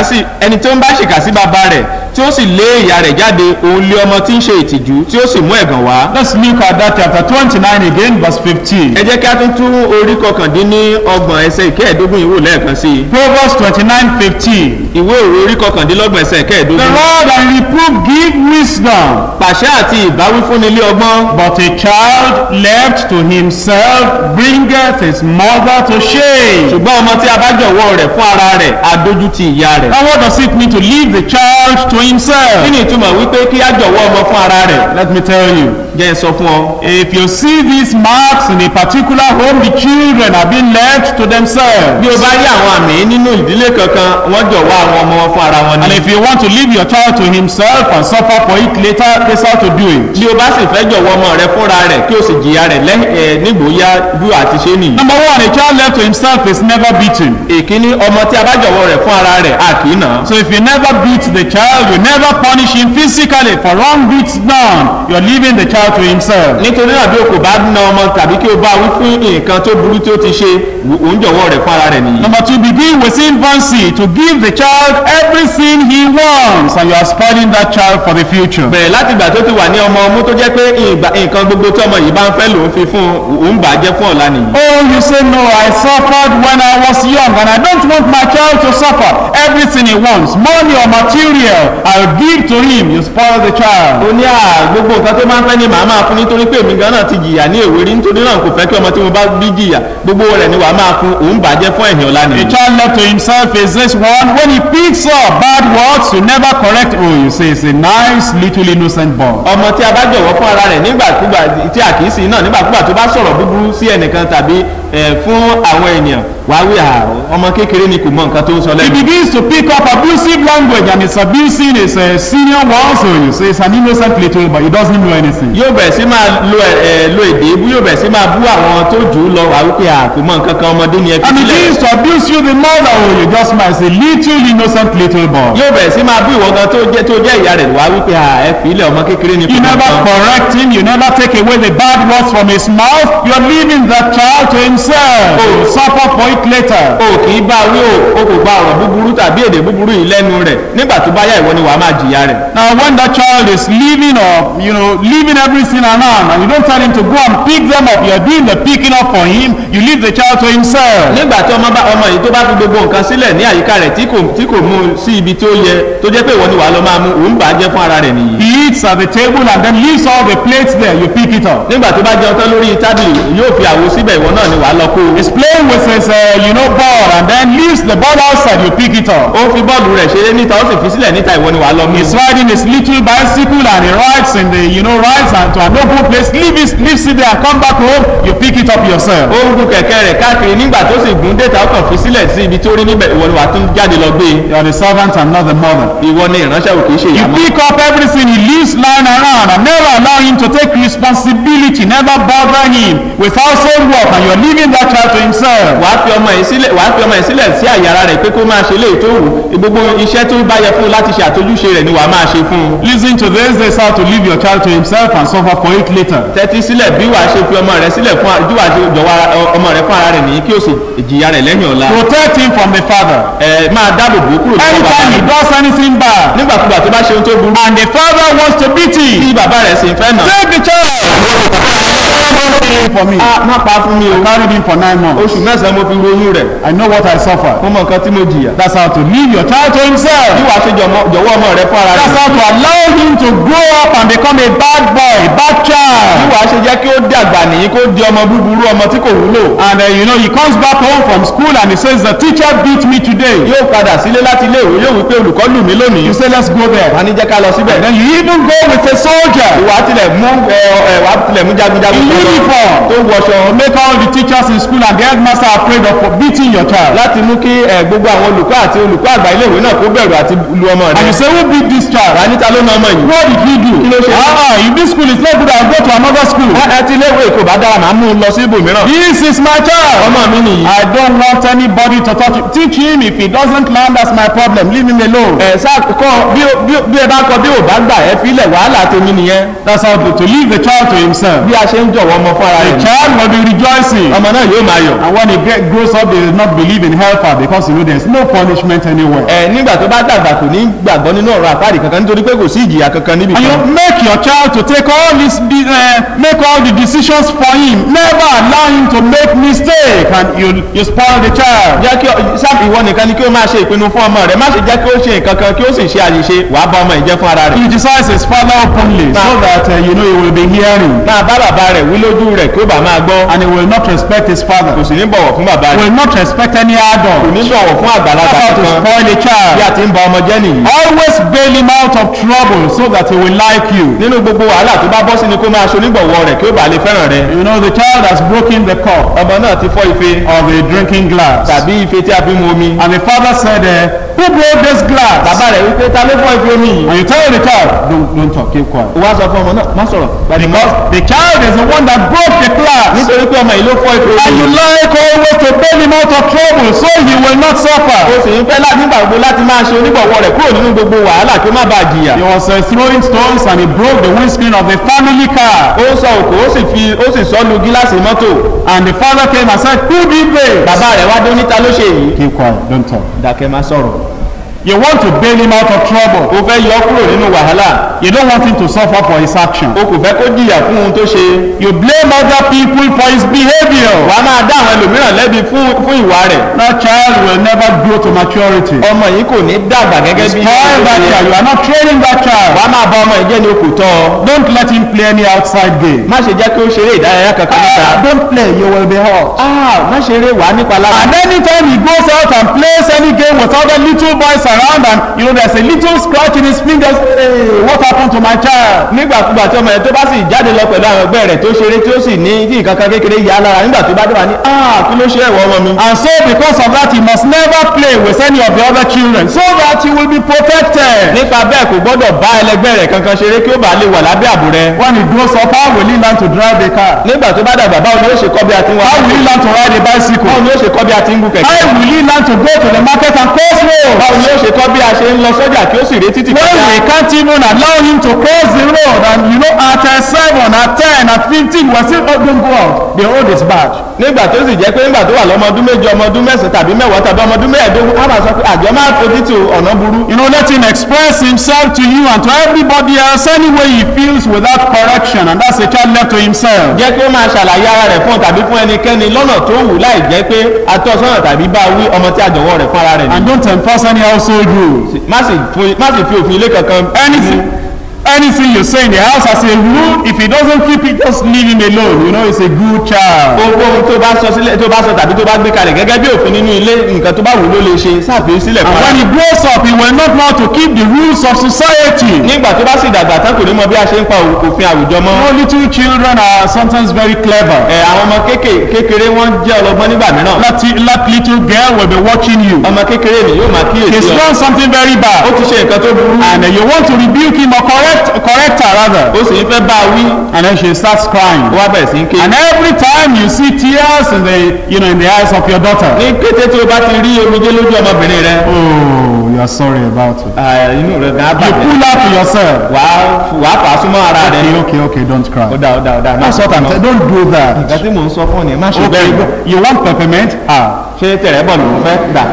ṣìkà sí bàbá rẹ̀ tí ó sì lé ìyá rẹ̀ jáde, òun lé ọmọ tí ń ṣe ìtìjú tí ó sì mú ẹ̀gàn wá. Let's look at that chapter 29 again verse 15. ẹ jẹ́ kí a tún orí kọkàndínlọ́gbọ̀n ẹsẹ̀ ìkẹẹ̀dógún ìwò lẹ́ẹ̀kan sí i. Proverbs 29:15. ìwé òwe orí kọkàndínlọ́gbọ̀n ẹsẹ̀ The ìkẹẹ̀dógún. rod and reproof give wisdom, pàṣẹ àti ìbáwí fúnni ilé ọgbọ́n. but a child left to himself bringeth his mother to shame. ṣùgbọ́n ọmọ tí a bá jọ̀wọ́ rẹ̀ fún ara rẹ̀ á dójú ti ìyá rẹ̀. Now what does it mean to leave the child to himself? kí ni ìtumọ̀ wípé kí á jọ̀wọ́ ọmọ fún ara rẹ̀? Let me tell you. jẹ́ n sọ fún ọ. If you see these marks in a particular home, the children are being left to themselves. bí o bá rí àwọn àmì nínú ìdílé kankan, wọ́n jọ̀wọ́ àwọn ọmọ wọn fún ara wọn ni. And if you want to leave your child to himself and suffer for it later, that's how to do it. bí o bá sì fẹ́ jọ̀wọ́ ọmọ rẹ fúnra rẹ̀ kí o sì jìyà rẹ̀ nígbòóyá bí àti ṣe nìyí. Number one, a child left to himself is never beaten. èkíní, ọmọ tí a bá jọ̀wọ́ rẹ̀ fún ara rẹ̀ a kì í nà. So if you never beat the child, you never punish him physically for wrong deeds done, you're leaving the child to himself. nítorí náà bí o kò bá na ọmọ tàbí kí o bá wí fún nǹkan tó burú tí ó ti ṣe, òun jọ̀wọ́ rẹ̀ fún ara rẹ̀ nìyí. Number two, begin with infancy to give the child everything he wants, and you are spoiling that child for the future. bẹ̀rẹ̀ láti ìgbà tó ti wà ní ọmọ ọmú tó jẹ́ pé nǹkan gbogbo tí ọmọ yìí bá ń fẹ́ lòun fi fún òun bàjẹ́ fún ọ̀la nìyí. Oh, you say, no, I suffered when I was young, and I don't want my child to suffer. Everything he wants, money or material, I'll give to him. You spoil the child. ó ní gbogbo nǹkan tó máa ń fẹ́ ni màá máa fún nítorí pé èmi gan náà ti jìyà ní èwe rí, nítorí náà kò fẹ́ kí ọmọ tí mo bá bí jìyà gbogbo rẹ̀ ni wàá máa fún òun bàjẹ́ fún ẹ̀yìn ọ̀la A nìyí. child left to himself is this one. When he picks up bad words, you never correct. Oh, you say it's a nice little innocent boy. ọmọ tí a bá jọ̀wọ́ fún ara rẹ̀ nígbàkúgbà tí a kì í sí náà nígbàkúgbà tó bá sọ̀rọ̀ búburú sí ẹnìkan tàbí fún àwọn ènìyàn wàá wí ọmọ kékeré ni kò mọ nǹkan tó ń sọ He lẹ́nu. begins to pick up abusive language and is abusing his senior one, so you say it's an innocent little boy, he doesn't know anything. Yóò bẹ̀rẹ̀ sí máa lo èdè ebú, yóò bẹ̀rẹ̀ sí máa bú àwọn tó jù ú lọ, wàá wí pé kò mọ nǹkan kan, ọmọdé ni ẹ fi And he sílẹ̀. begins to abuse you, the mother, oh, you just might say, little innocent little boy. Yóò bẹ̀rẹ̀ sí máa bú ìwọ gan tó jẹ́ ìyá rẹ̀, wàá wí pé ẹ fi ilẹ̀ ọmọ kékeré ni kò You mọ never nǹkan. correct him, you never take away the bad words from his mouth, you're leaving that child to himself. Oh, suffer for it later. O kì í bá wí o kò gba ọ̀rọ̀ búburú tàbí èdè búburú yìí lẹ́nu rẹ̀, nígbà tó bá yá ìwọ ni wàá máa jìyà rẹ̀. Now when that child is leaving or leaving everything around and you don't tell him to go and pick them up, you're doing the picking up for him, you leave the child to himself. Nígbà tí ọmọ yìí tó bá fi gbogbo nǹkan sílẹ̀ ní àyíká rẹ̀ tí kò mú sí ibi tó yẹ, tó jẹ́ pé ìwọ ni wàá lọ máa mú, òun bà á jẹ́ fún ara rẹ̀ nìyí. He eats at the table and then leaves all the plates there, you pick it up. Nígbà tó bá jẹun tán lórí tábìlì, yóò fi àwo síbẹ̀, ìwọ náà ni wàá lọ kó. He's playing with his ball and then leaves the ball outside, you pick it up. Ó fi bọ́ọ̀lù rẹ̀ ṣeré níta, ó sì fi sílẹ̀ níta, ìwọ ni wàá lọ mú. He's riding his little bicycle and he rides in the rides and to an open place, leaves it there and come back home, you pick it up yourself. Ó ń gun kẹ̀kẹ́ rẹ̀ káàkiri, nígbà tó sì gùn déta, ó kàn fi sílẹ̀ sí ibi tó rí níbẹ̀, ìwọ ni wàá tún jáde lọ gbé. You are the servant and not the mother. Ìwọ ni ìránṣẹ́ ò kì í ṣe You ìyá mọ́. pick up everything he leaves lying around and never allow him to take responsibility, never bother him with household work, and you're leaving that child to himself. Wàá fi ọmọ yìí sílẹ̀ sí àyàrá rẹ̀ pé kó máa ṣe léyìí tó wù, gbogbo iṣẹ́ tó bá yẹ fún láti ṣe àtójúṣe rẹ̀ ni wàá máa ṣe fún un. Listen to this is how to leave your child to himself and suffer for it later. Tẹ́tí sílẹ̀ bí wàá ṣe fi ọmọ rẹ̀ sílẹ̀ fún bí wàá ṣe jọ̀wọ́ ọmọ rẹ̀ fún ara rẹ̀ nìyí kí ó sì jìyà rẹ̀ lẹ́yìn ọ̀la. Protect him from the father. Máa dáàbò bò kúrò lọ́wọ́ bàbá Anytime he rẹ̀. does anything bad Nígbàkúgbà tó bá ṣe ohun tó burú, and the father wants to beat tí him, bàbá rẹ̀ sì ń fẹ́ nà. take the child. For me, Má pa fún mi o. I carried him for 9 months. Oṣù mẹ́sàn-án mo fi ronú rẹ̀. I know what I suffered. Mo mọ nǹkan tí mo jìyà. That's how to leave your child to Bí himself. wàá ṣe jọ̀wọ́ ọmọ rẹ̀ fún ara That's rẹ̀. how to allow him to grow up and become a bad boy, bad Bí child. wàá ṣe jẹ́ kí ó dàgbà nìyí kó di ọmọ búburú, ọmọ tí kò wúlò. And he comes back home from school and he says, the teacher beat me today. Yóò padà sílé láti ilé ìwé, yóò wí pé olùkọ́ lù mí lónìí. You say, let's go there. Wàá ní jẹ́ ká lọ síbẹ̀. Then you even go with a soldier Wàá tilẹ̀ mú jagunjagun in kan lọ, uniform tó wọṣọ to make all the teachers in school and the headmaster afraid of beating your child. láti mú kí gbogbo àwọn olùkọ́ àti olùkọ́ àgbà ilé ìwé náà kó bẹ̀rù àti lu ọmọ And you rẹ̀. say, who beat this child? Wàá níta ló na ọmọ yìí. What did he do? Kí ló ṣe? If this school is not good, I'll go to another school. Ti ilé ìwé kò bá dára, màá mú un lọ sí ibòmíràn. This is my child. Ọmọ mi nìyí. I don't want anybody to touch him. Teach him. If he doesn't learn, that's my problem. Leave him alone. Bí ẹ bá kọ bí ò bá gbà ẹ filẹ̀, wàhálà tèmi nìyẹn. That's how to leave the child to himself. Bí a ṣe ń jọ̀wọ́ ọmọ fún ara The rẹ̀. child will be rejoicing. Ọmọ náà yóò máa yọ̀. And when he grows up, they will not believe in hellfire because there's no punishment anywhere. Nígbà tó bá dàgbà kò ní gbàgbọ́ nínú ọ̀rọ̀ àpáàdì kankan nítorí pé kò sí ìjìyà kankan níbi And kan. make your child to take make all the decisions for him. Never allow him to make mistake and you spoil the child. Jẹ́ kí ìwọ nìkan ni kí ó máa ṣe ìpinnu fún ọmọ rẹ̀, má ṣe jẹ́ kí ó ṣe nǹkan kan kí ó sì ṣe àṣìṣe, wàá bá ọmọ ìjẹ́ fún ara rẹ̀. Criticize his father openly so that he will be hearing. Máa bá bàbá rẹ̀ wí lójú rẹ̀ kí ó bá máa gbọ́. And he will not respect his father. Kò sì ní bọ̀wọ̀ fún bàbá rẹ̀. Will not respect any adult. Kò ní bọ̀wọ̀ fún àgbàlagbà How to kankan. spoil a child. Bí a ti ń ba ọmọ jẹ́ nìyí. Always bail him out of trouble so that he will like you. Nínú gbogbo wàhálà tó bá bọ́ sí ni kó máa ṣonígbọ̀wọ́ rẹ̀ kí ó bá lè fẹ́ràn rẹ̀. The child has broken the cup Ọmọ náà ti fọ́ ife or the drinking glass. tàbí ife tí a fi mu omi. And the father said, who broke this glass? Bàbá rẹ̀ wípé ta ló fọ́ ife omi yìí. And you tell the child, don't talk, keep quiet. Wá sọ fún ọmọ náà, má sọ̀rọ̀. Because the child is the one that broke the glass. Nítorí pé ọmọ yìí ló fọ́ ife omi. And you like always to bail him out of trouble so he will not suffer. O sì ń fẹ́ nígbà gbogbo láti máa ṣe onígbọ̀wọ́ rẹ̀ kúrò nínú gbogbo wàhálà kí ó má bàa jìyà. He was throwing stones and he broke the windscreen of the family car. Ó sọ òkò ó sì sọ lu gíláàsì mọ́tò. And the father came and said, who did this? Bàbá rẹ̀ wá dé níta ló ṣe yìí. Keep quiet, don't talk. Dákẹ́ má sọ̀rọ̀. You want to bail him out of trouble. O fẹ́ yọ kúrò nínú wàhálà. You don't want him to suffer for his action. O kò fẹ́ kó jìyà fún ohun tó ṣe. You blame other people for his behavior. Wà á máa dá àwọn ẹlòmíràn lẹ́bi fún ìwà rẹ̀. That child will never grow to maturity. Ọmọ yìí kò ní dàgbà gẹ́gẹ́ bí. Spoil that child. You are not training that child. Wà á máa bá ọmọ ìjẹ́ ni o kò tọ́. Don't let him play any outside game. Má ṣe jẹ́ kí ó ṣeré ìdárayá kankan níta. Don't play, you will be hurt. Má ṣeré wà á nípa lára. And anytime he goes out and plays any game with other little boys around and there's a little scratch in his fingers, hey, what happened happen to my child? nígbàkúgbà tí ọmọ yẹn tó bá sì jáde lọ pẹ̀lú àwọn ẹgbẹ́ rẹ̀ tó ṣeré tí ó sì ní tí nǹkan kan kékeré yà á lára nígbà tó bá dé wà ní kí ló ṣe ẹ̀wọ̀ ọmọ mi. And so because of that, he must never play with any of the other children so that he will be protected. nípa bẹ́ẹ̀ kò gbọ́dọ̀ bá ẹlẹgbẹ́ rẹ̀ kankan ṣeré kí ó bá lè wà lábẹ́ ààbò rẹ̀. When he grows up, how will he learn to drive a car? nígbà tó bá dàgbà báwo ni ó ṣe kọ́ bí a ti ń wá. How will he learn to ride a bicycle? báwo ni ó ṣe kọ́ bí a ti ń gun kẹ̀kẹ́. How will he learn to go to the market and cross road? báwo ni ó ṣe kọ́ bí a ṣe ń lọ sọ́jà kí ó sì retí títí When we can't even allow him to cross the road, and you know, at 7, at 10, at 15, we're still not going to go out. The road is bad. nígbà tó sì jẹ́ pé nígbà tó wà lọ́mọ ọdún méje ọmọ ọdún mẹ́sàn-án tàbí mẹ́wàá tàbí ọmọ ọdún mẹ́ẹ̀ẹ́dógún á máa sọ pé àjọ máa fojú tí ọ̀nà burú. You know, let him express himself to you and to everybody else any way he feels without correction, and that's a child left to himself. jẹ́ kí ó máa ṣàlàyé ara rẹ̀ fún tàbí fún ẹnikẹ́ni lọ́nà tó wù láì jẹ́ pé atọ́sọ́nà tàbí bá wí ọmọ tí àjọwọ́ rẹ̀ fún ara rẹ̀. And don't enforce any household rules. má sì fi òfin ilé kankan. Anything you say in the house as a rule, if he doesn't keep it, just leave him alone. You know, he's a good child. gbogbo ohun tó bá sọ tàbí tó bá gbé kalẹ̀ gẹ́gẹ́ bí òfin nínú ilé nǹkan tó bá wù ló lè ṣe sáàfin sílẹ̀ fún And when he grows up, he will not know how to keep the rules of society. nígbà tó bá sì dàgbà tán kò ní mọ bí a ṣe ń pa òfin àwùjọ mọ́. You know, little children are sometimes very clever. àwọn ọmọ kékeré wọn jẹ́ ọlọ́gbọ́n nígbà mìíràn. That little girl will be watching you. ọmọ kékeré ni yóò máa kíyèsí ọ. He's done something very bad. ó ti ṣe nǹkan tó burú. And you want to rebuke him or correct her rather. ó sì ń fẹ́ bá a wí. And then she starts crying. ó wá bẹ̀rẹ̀ sí ń ké. And every time you see tears in the eyes of your daughter. ní kété tí o bá ti rí omijé lójú ọmọbìnrin rẹ. Oh, you are sorry about it. inú rẹ gan abàjẹ́. You pull out to yourself. wàá fà á súnmọ́ ara rẹ. Okay, don't cry. ó dáa. That's what I'm saying. Don't do that. nǹkan tí mò ń sọ fún ọ ni má ṣe Okay, bẹ́ẹ̀. you want peppermint? ṣé tẹ̀rẹ̀ bọ̀ ló ń fẹ́ gbà.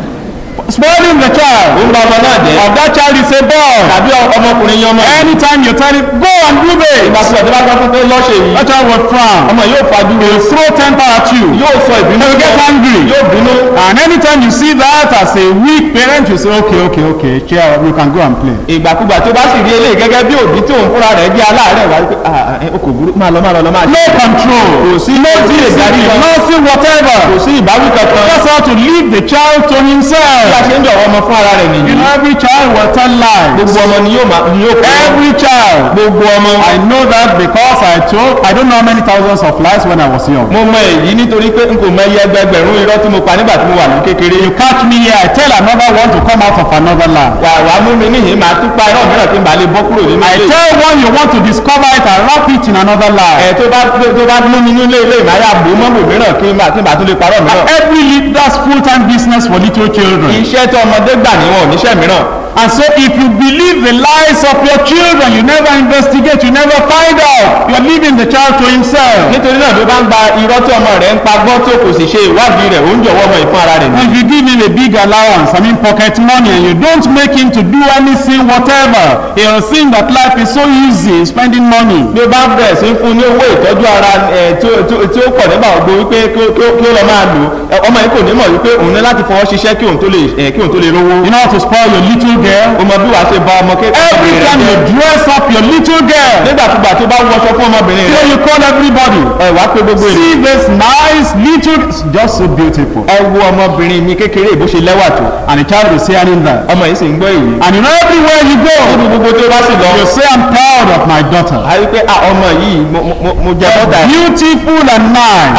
Spoiling the child. ó ń bá ọmọ náà jẹ́. Of that child is a boy. tàbí ọmọkùnrin yan ọmọ. Anytime you tell him, go and do this. ìgbà tí ọ̀dọ́ bá gbọ́ fún pé lọ́ọ̀ṣẹ̀ yìí. That child will frown. ọmọ yóò fajú. He will throw temper at you. yóò sọ ìbínú. He will get angry. yóò bínú. And anytime you see that as a weak parent, you say, okay, child, you can go and play. ìgbàkúgbà tó bá sì rí eléyìí gẹ́gẹ́ bí òbí tí òun fúnra rẹ̀ jẹ́ aláàárẹ̀ wá pé o kò burú máa lọ. No control. kò sí No discipline. Nothing whatever. kò sí ìbáwí kankan. That's how to leave the child to bí a himself. ṣe ń jọ̀wọ́ ọmọ fún ara rẹ̀ nìyí. You know, every child will tell lies. gbogbo ọmọ ni yóò kọ́. Every child. gbogbo ọmọ. I know that because I don't know how many thousands of lies when I was young. mo mọ èyí nítorí pé n kò mọ iye ẹgbẹgbẹ̀rún irọ́ tí mo pa nígbà tí mo wà ní kékeré. You catch me here, I tell another one to come out of another lie. wàá mú mi níhìn máa tún pa irọ́ mìíràn tí n bá lè bọ́ kúrò nínú I ilé. tell one you want to discover it and wrap it in another lie. tó bá mú mi nínú ilé ìmáyà bò mọ́bò mìíràn kí n bá tún lè parọ́ mìíràn. That's full-time business for little children. iṣẹ́ tí ọmọdé gbà níwọ̀n oníṣẹ́ mìíràn. And so if you believe the lies of your children, you never investigate, you never find out. You're leaving the child to himself. nítorí náà ló bá ń gba irọ́ tí ọmọ rẹ̀ ń pa gbọ́ tí ó kò sì ṣe ìwádìí rẹ̀ ó ń jọ̀wọ́ ọmọ ìfún ara rẹ̀. If you give him a big allowance, pocket money, and you don't make him to do anything whatever, he'll think that life is so easy, spending money. bí ó bá bẹ̀rẹ̀ sí fún ní owó ìtọ́jú ara tí ó pọ̀ nígbà gbogbo wípé kí ó lọ máa lò ọmọ yìí kò ní mọ̀ wípé òun ní láti fọwọ́ ṣiṣẹ́ kí òun tó lè rówó. You know how to spoil your little girl? o mọ bí wàá ṣe bá ọmọ kékeré. Every time you dress up your little girl, nígbàkúgbà tó bá wọṣọ fún ọmọbìnrin so rẹ̀. you call everybody. wàá pé gbogbo ènìyàn. See this nice little, just so beautiful. ẹ wo ọmọbìnrin mi kékeré bó ṣe lẹ́wà tó. And the child will say in that. ọmọ yìí sì ń gbọ́ èyí. And you know everywhere you go, níbi gbogbo tó bá sì lọ. you say I'm proud of my daughter. a rí pé ọmọ yìí mo jẹ bọ́tà. Beautiful and nice.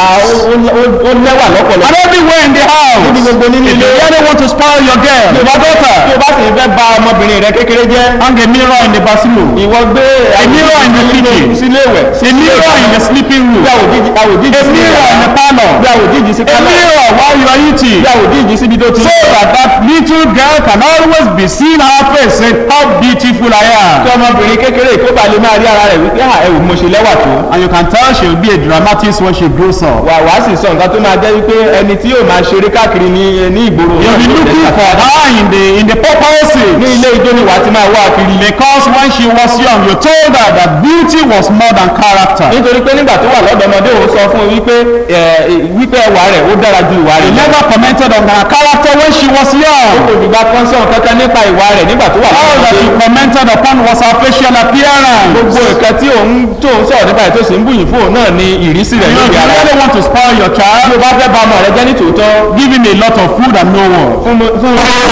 ó lẹ́wà lọ́pọ̀lọpọ̀. And everywhere in the house. níbi gbogbo nínú If ilé. you really want to spoil your girl, your daughter, tí o bá sì fẹ́ bà ọmọbìnrin rẹ kékeré jẹ́. hang a mirror in the bathroom. ìwọ gbé A mirror in the kitchen. sílé ìwẹ̀. A mirror in the sleeping room. bí àwòjíjì A mirror in the parlor. bí àwòjíjì sí A mirror while you are eating. bí àwòjíjì síbi tó ti. So that little girl can always be seen her face saying how beautiful I am. kí ọmọbìnrin kékeré kó ba lè máa rí ara rẹ̀ wípé ẹ̀wù mo ṣe lẹ́wà tó. And you can tell she will be a dramatist when she grows up. wàá sì sọ nǹkan tó máa jẹ́ wípé ẹni tí yóò máa ṣeré káàkiri ní ìgboro. You'll be looking for her in the purposes. ní ilé ijó ni wàá ti máa wá kiri. Because when she was young, you told her that beauty was more than character. nítorí pé nígbà tó wà lọ́dọ̀ọ́mọdé òun sọ fún wípé ẹwà rẹ̀ ó dára ju ìwà He rẹ̀ lọ. never commented on her character when she was young. kò dìgbà kan sọ̀rọ̀ kankan nípa ìwà rẹ̀ nígbà tó wà All that he commented upon was her facial appearance. gbogbo nǹkan tí òun sọ̀rọ̀ nípa ètò sì ń bùyìn fún òun náà ni ìrísí rẹ̀ You know, lórí if you ara. really want to spoil your child, tí o bá fẹ́ bà ọmọ rẹ jẹ́ ní tòótọ́. give him a lot of food and no word. fún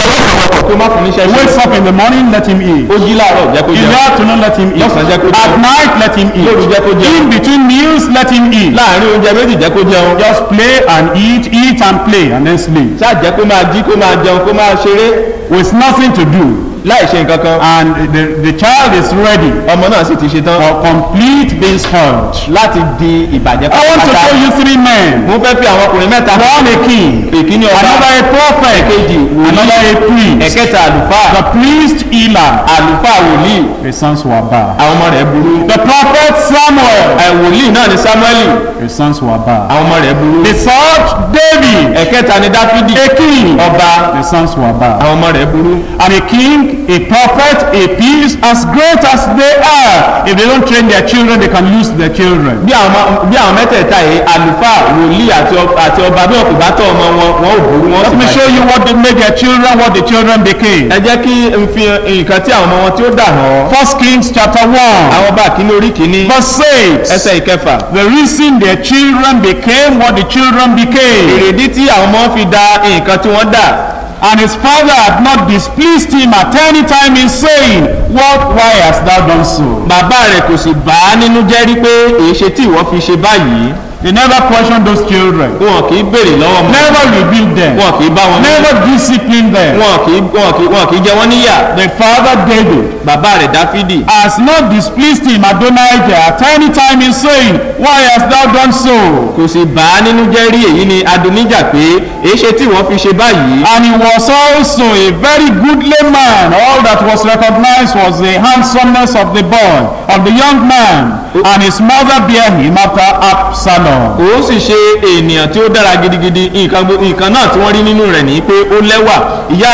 ọkọ̀ kí ó má fún níṣẹ́ He wakes up in the morning, let him eat. ó jí láàárọ̀ jẹ́ kó In jẹun the afternoon, let him eat. lọ́sàn-án jẹ́ kó jẹun At night, let him lóru jẹ́ kó eat. jẹun In between meals, let him eat. láàárín oúnjẹ méjì jẹ́ kó jẹun Just play and eat and play and then sleep. ṣáà jẹ́ kó máa jí kó máa jẹun kó máa ṣeré With nothing to do. láì ṣe nǹkan kan And the child is ready ọmọ náà sì ti ṣe tán for complete being spoiled. láti di ìbàjẹ́ I want to show you 3 men. mo fẹ́ fi àwọn ọkùnrin mẹ́ta One a king, ìkíní ọba another a prophet, èkejì another wòlíì a priest. ẹ̀kẹta àlùfáà The priest Eli, àlùfáà wòlíì his sons were bad. àwọn ọmọ rẹ̀ burú The prophet Samuel, wòlíì náà ni Sámúẹ́lì his sons were bad. àwọn ọmọ rẹ̀ burú The third David, ẹ̀kẹta ni Dáfídì a king, ọba his sons were bad. àwọn ọmọ rẹ̀ burú And a king, a prophet, a priest, as great as they are, if they don't train their children, they can lose their children. bí àwọn mẹ́tẹ̀ẹ̀ta yìí àlùfáà wòlíì àti ọba bí wọn kò bá tọ́ ọmọ wọn ò burú wọn Let sì me show bàjẹ́. you what they made their children, what the children became. ẹ jẹ́ kí n fi nǹkan tí àwọn ọmọ wọn tí ó dà hàn 1 Kings chapter 1, àwọn ọba kìíní orí kìíní verse 6. ẹsẹ̀ ìkẹfà The reason their children became what the children became, èrèdí tí àwọn ọmọ fi da nǹkan tí wọ́n dà and his father had not displeased him at any time in saying, why hast thou done so? bàbá rẹ̀ kò sì bà á nínú jẹ́ rí pé èyí ṣe tí ìwọ fi ṣe báyìí They never questioned those children, wọn kì í béèrè lọ́wọ́ wọn never rebuked them, wọn kì í bá wọn never disciplined them. wọn kì í jẹ wọ́n níyà The father David bàbá rẹ̀ Dáfídì has not displeased him Adonijah at any time in saying, why hast thou done so? kò sì bà á nínú jẹ́ rí èyí ni Adonijah pé èyí ṣe tí ìwọ fi ṣe báyìí And he was also a very goodly man. All that was recognized was the handsomeness of the boy, of the young man, and his mother bare him after Absalom. òun sì ṣe ènìyàn tí ó dára gidigidi nǹkan náà tí wọ́n rí nínú rẹ̀ ní pé ó lẹ́wà ìyá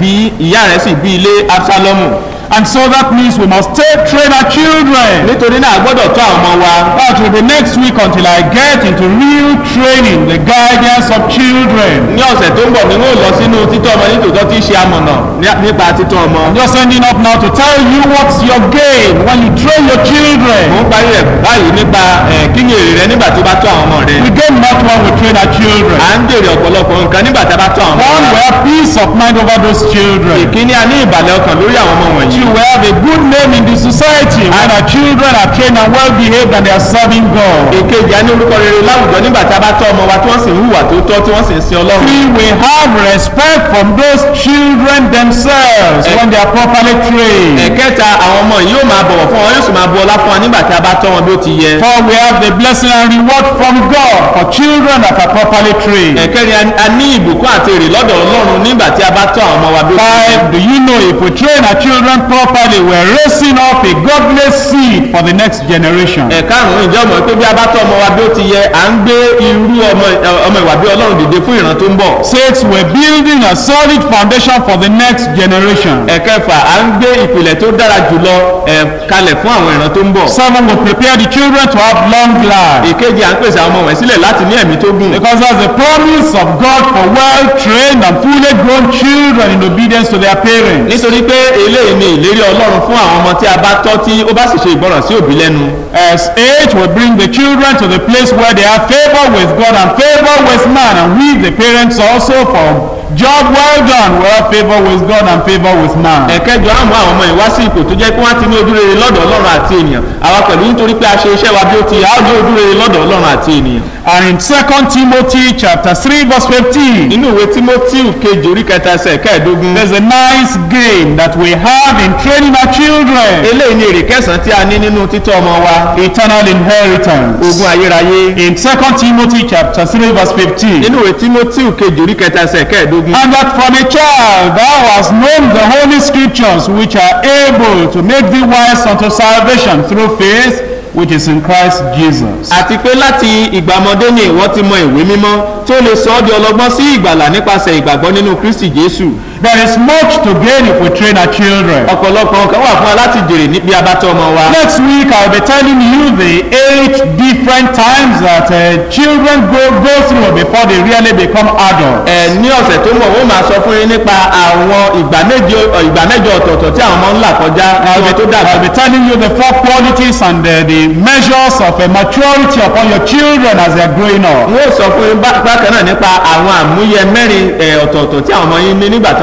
rẹ̀ sì bí ilé Absalomu. And so that means we must train our children. nítorí náà a gbọ́dọ̀ tọ́ àwọn ọmọ wa. That will be next week until I get into real training, the guidance of children. ní ọ̀sẹ̀ tó ń bọ̀ ni wọ́n lọ sínú títọ́ ọmọ nítòótọ́ tí í ṣe amọ̀nà nípa títọ́ ọmọ. I'm just ending up now to tell you what's your gain when you train your children. mo ń parí rẹ̀ báyìí nípa kíni èrè rẹ nígbà tí ó bá tọ́ àwọn ọmọ rẹ. We gain much when we train our children. à ń jèrè ọ̀pọ̀lọpọ̀ nǹkan nígbà tí a bá tọ́ àwọn ọmọ One, we wa. have peace of mind over those children. ìkíní a ní ìbàlẹ̀ ọkàn lórí àwọn ọmọ wọ̀nyí. Two, we have a good name in the society when our children are trained and well behaved and they are serving God. èkejì a ní orúkọ rere láwùjọ nígbà tí a bá tọ́ ọmọ wa tí wọ́n sì ń hùwà tó tọ́ tí wọ́n sì ń sin Ọlọ́run. Three, we have respect from those children themselves when they are properly trained. ẹ̀kẹta àwọn ọmọ yìí yóò máa bọ̀wọ̀ fún wọn yóò sì máa bu ọlá fún wọn nígbà tí a bá tọ́ wọn bí ó ti yẹ. Four, we have the blessing and reward from God for children that are properly trained. ẹ̀kẹrin a ní ìbùkún àti èrè lọ́dọ̀ Ọlọ́run nígbà tí a bá tọ́ àwọn ọmọ wa bí ó ti yẹ. Five, do you know if we train our children properly, we're raising up a godly seed for the next generation. ẹ̀karùn-ún ìjọ mọ̀ pé bí a bá tọ́ ọmọ wa bí ó ti yẹ à ń gbé irú ọmọ ìwà bí Ọlọ́run dìde fún ìran tó ń bọ̀. Six, we're building a solid foundation for the next generation. ẹ̀kẹfà à ń gbé ìpìlẹ̀ tó dára jùlọ kalẹ̀ fún àwọn ìran tó ń bọ̀. Seven, we prepare the children to have long life. ìkejì à ń pèsè àwọn ọmọ wọ̀nyí sílẹ̀ láti ní ẹ̀mí tó gùn. Because that's the promise of God for well-trained and fully grown children in obedience to their parents. nítorí pé eléyìí ni ìlérí Ọlọ́run fún àwọn ọmọ tí a bá tọ́ tí ó bá sì ṣe ìgbọràn sí òbí lẹ́nu. As age will bring the children to the place where they have favor with God and favor with man, and we the parents also for job well done, we have favor with God and favor with man. ẹ̀kẹjọ àmọ́ àwọn ọmọ ìwá sí ipò tó jẹ́ pé wọ́n ti ní ojúrere lọ́dọ̀ Ọlọ́run àti ènìyàn àwa pẹ̀lú nítorí pé a ṣe iṣẹ́ wa bí ó ti yẹ a ó ní ojúrere lọ́dọ̀ Ọlọ́run àti ènìyàn. And in 2 Timothy chapter 3 verse 15, nínú ìwé Tímótì kejì orí kẹta ẹsẹ̀ kẹẹ̀ẹ́dógún. there's a nice gain that we have in training our children. eléyìí ni èrè kẹsàn-án tí a ní nínú títọ́ ọmọ wa. Eternal inheritance. ogún ayérayé. In 2 Timothy chapter 3 verse 15. nínú ìwé Tímótì kejì orí kẹta ẹsẹ̀ kẹẹ̀ẹ́dógún. And that from a child thou hast known the holy scriptures, which are able to make thee wise unto salvation through faith, which is in Christ Jesus. àti pé láti ìgbà ọmọdé ni ìwọ ti mọ ìwé mímọ́ tí ó lè sọ ọ́ di ọlọ́gbọ́n sí ìgbàlà nípasẹ̀ ìgbàgbọ́ nínú Kristi Jésù. There is much to gain if we train our children. ọ̀pọ̀lọpọ̀ nǹkan wà fún wa láti jèrè bí a bá tọ́ ọmọ wa. Next week I'll be telling you the 8 different times that children go through before they really become adults. ní ọ̀sẹ̀ tó ń bọ̀ wọ́n máa sọ fún yín nípa àwọn ìgbà mẹ́jọ ọ̀tọ̀ọ̀tọ̀ tí àwọn ọmọ ń là kọjá ọmọ tó dàgbà. I'll be telling you the 4 qualities and the measures of maturity upon your children as they are growing up. wọ́n sọ fún yín bákan náà nípa àwọn àmúyẹ mẹ́rin ọ̀tọ̀ọ̀tọ̀ tí àwọn ọmọ yín ní nígbà tó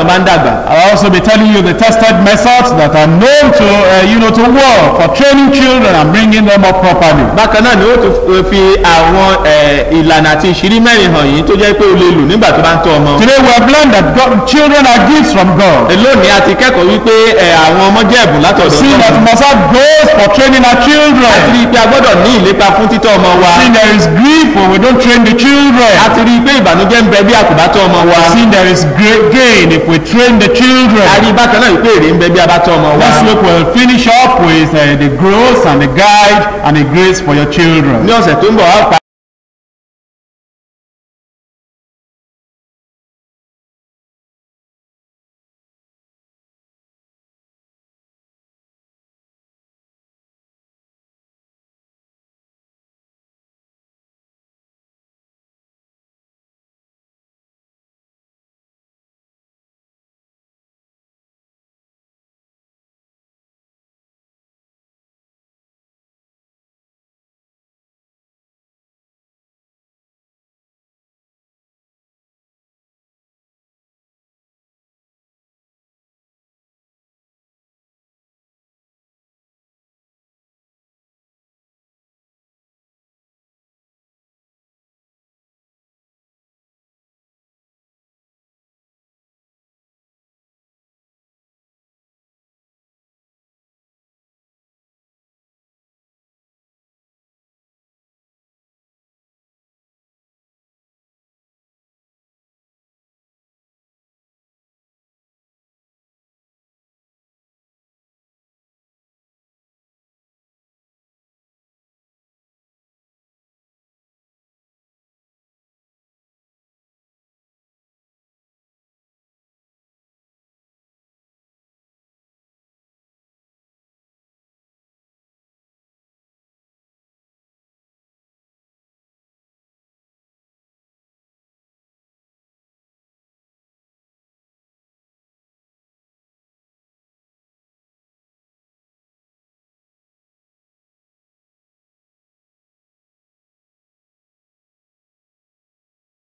wọ́n bá ń dàgbà. I'll also be telling you the tested methods that are known to, to work for training children and bringing them up properly. Bákan náà ni ó tún fi àwọn ìlànà àti ìṣírí mẹ́rin hàn yín tó jẹ́ pé o lè lò nígbà tó bá ń tọ́ ọmọ. Today we have learned that children are gifts from God. Lónìí a ti kẹ́kọ̀ọ́ wípé àwọn ọmọ jẹ́ ẹ̀bùn látọ̀dọ̀. See that we must have goals for training our children. A ti rí i pé a gbọ́dọ̀ ní ìlépa fún títọ́ ọmọ wa. See there is grief when we don't train the children. A ti rí i pé ìbànújẹ́ ń bẹ bí a kò bá tọ́ ọmọ wa. See there is great gain if we train the children. A rí i bákan náà wípé èrè ń bẹ bí a bá tọ́ ọmọ wa. This week we'll finish up with the growth and the guide and the grace for your children. Ní ọ̀sẹ̀ tó ń bọ̀ wá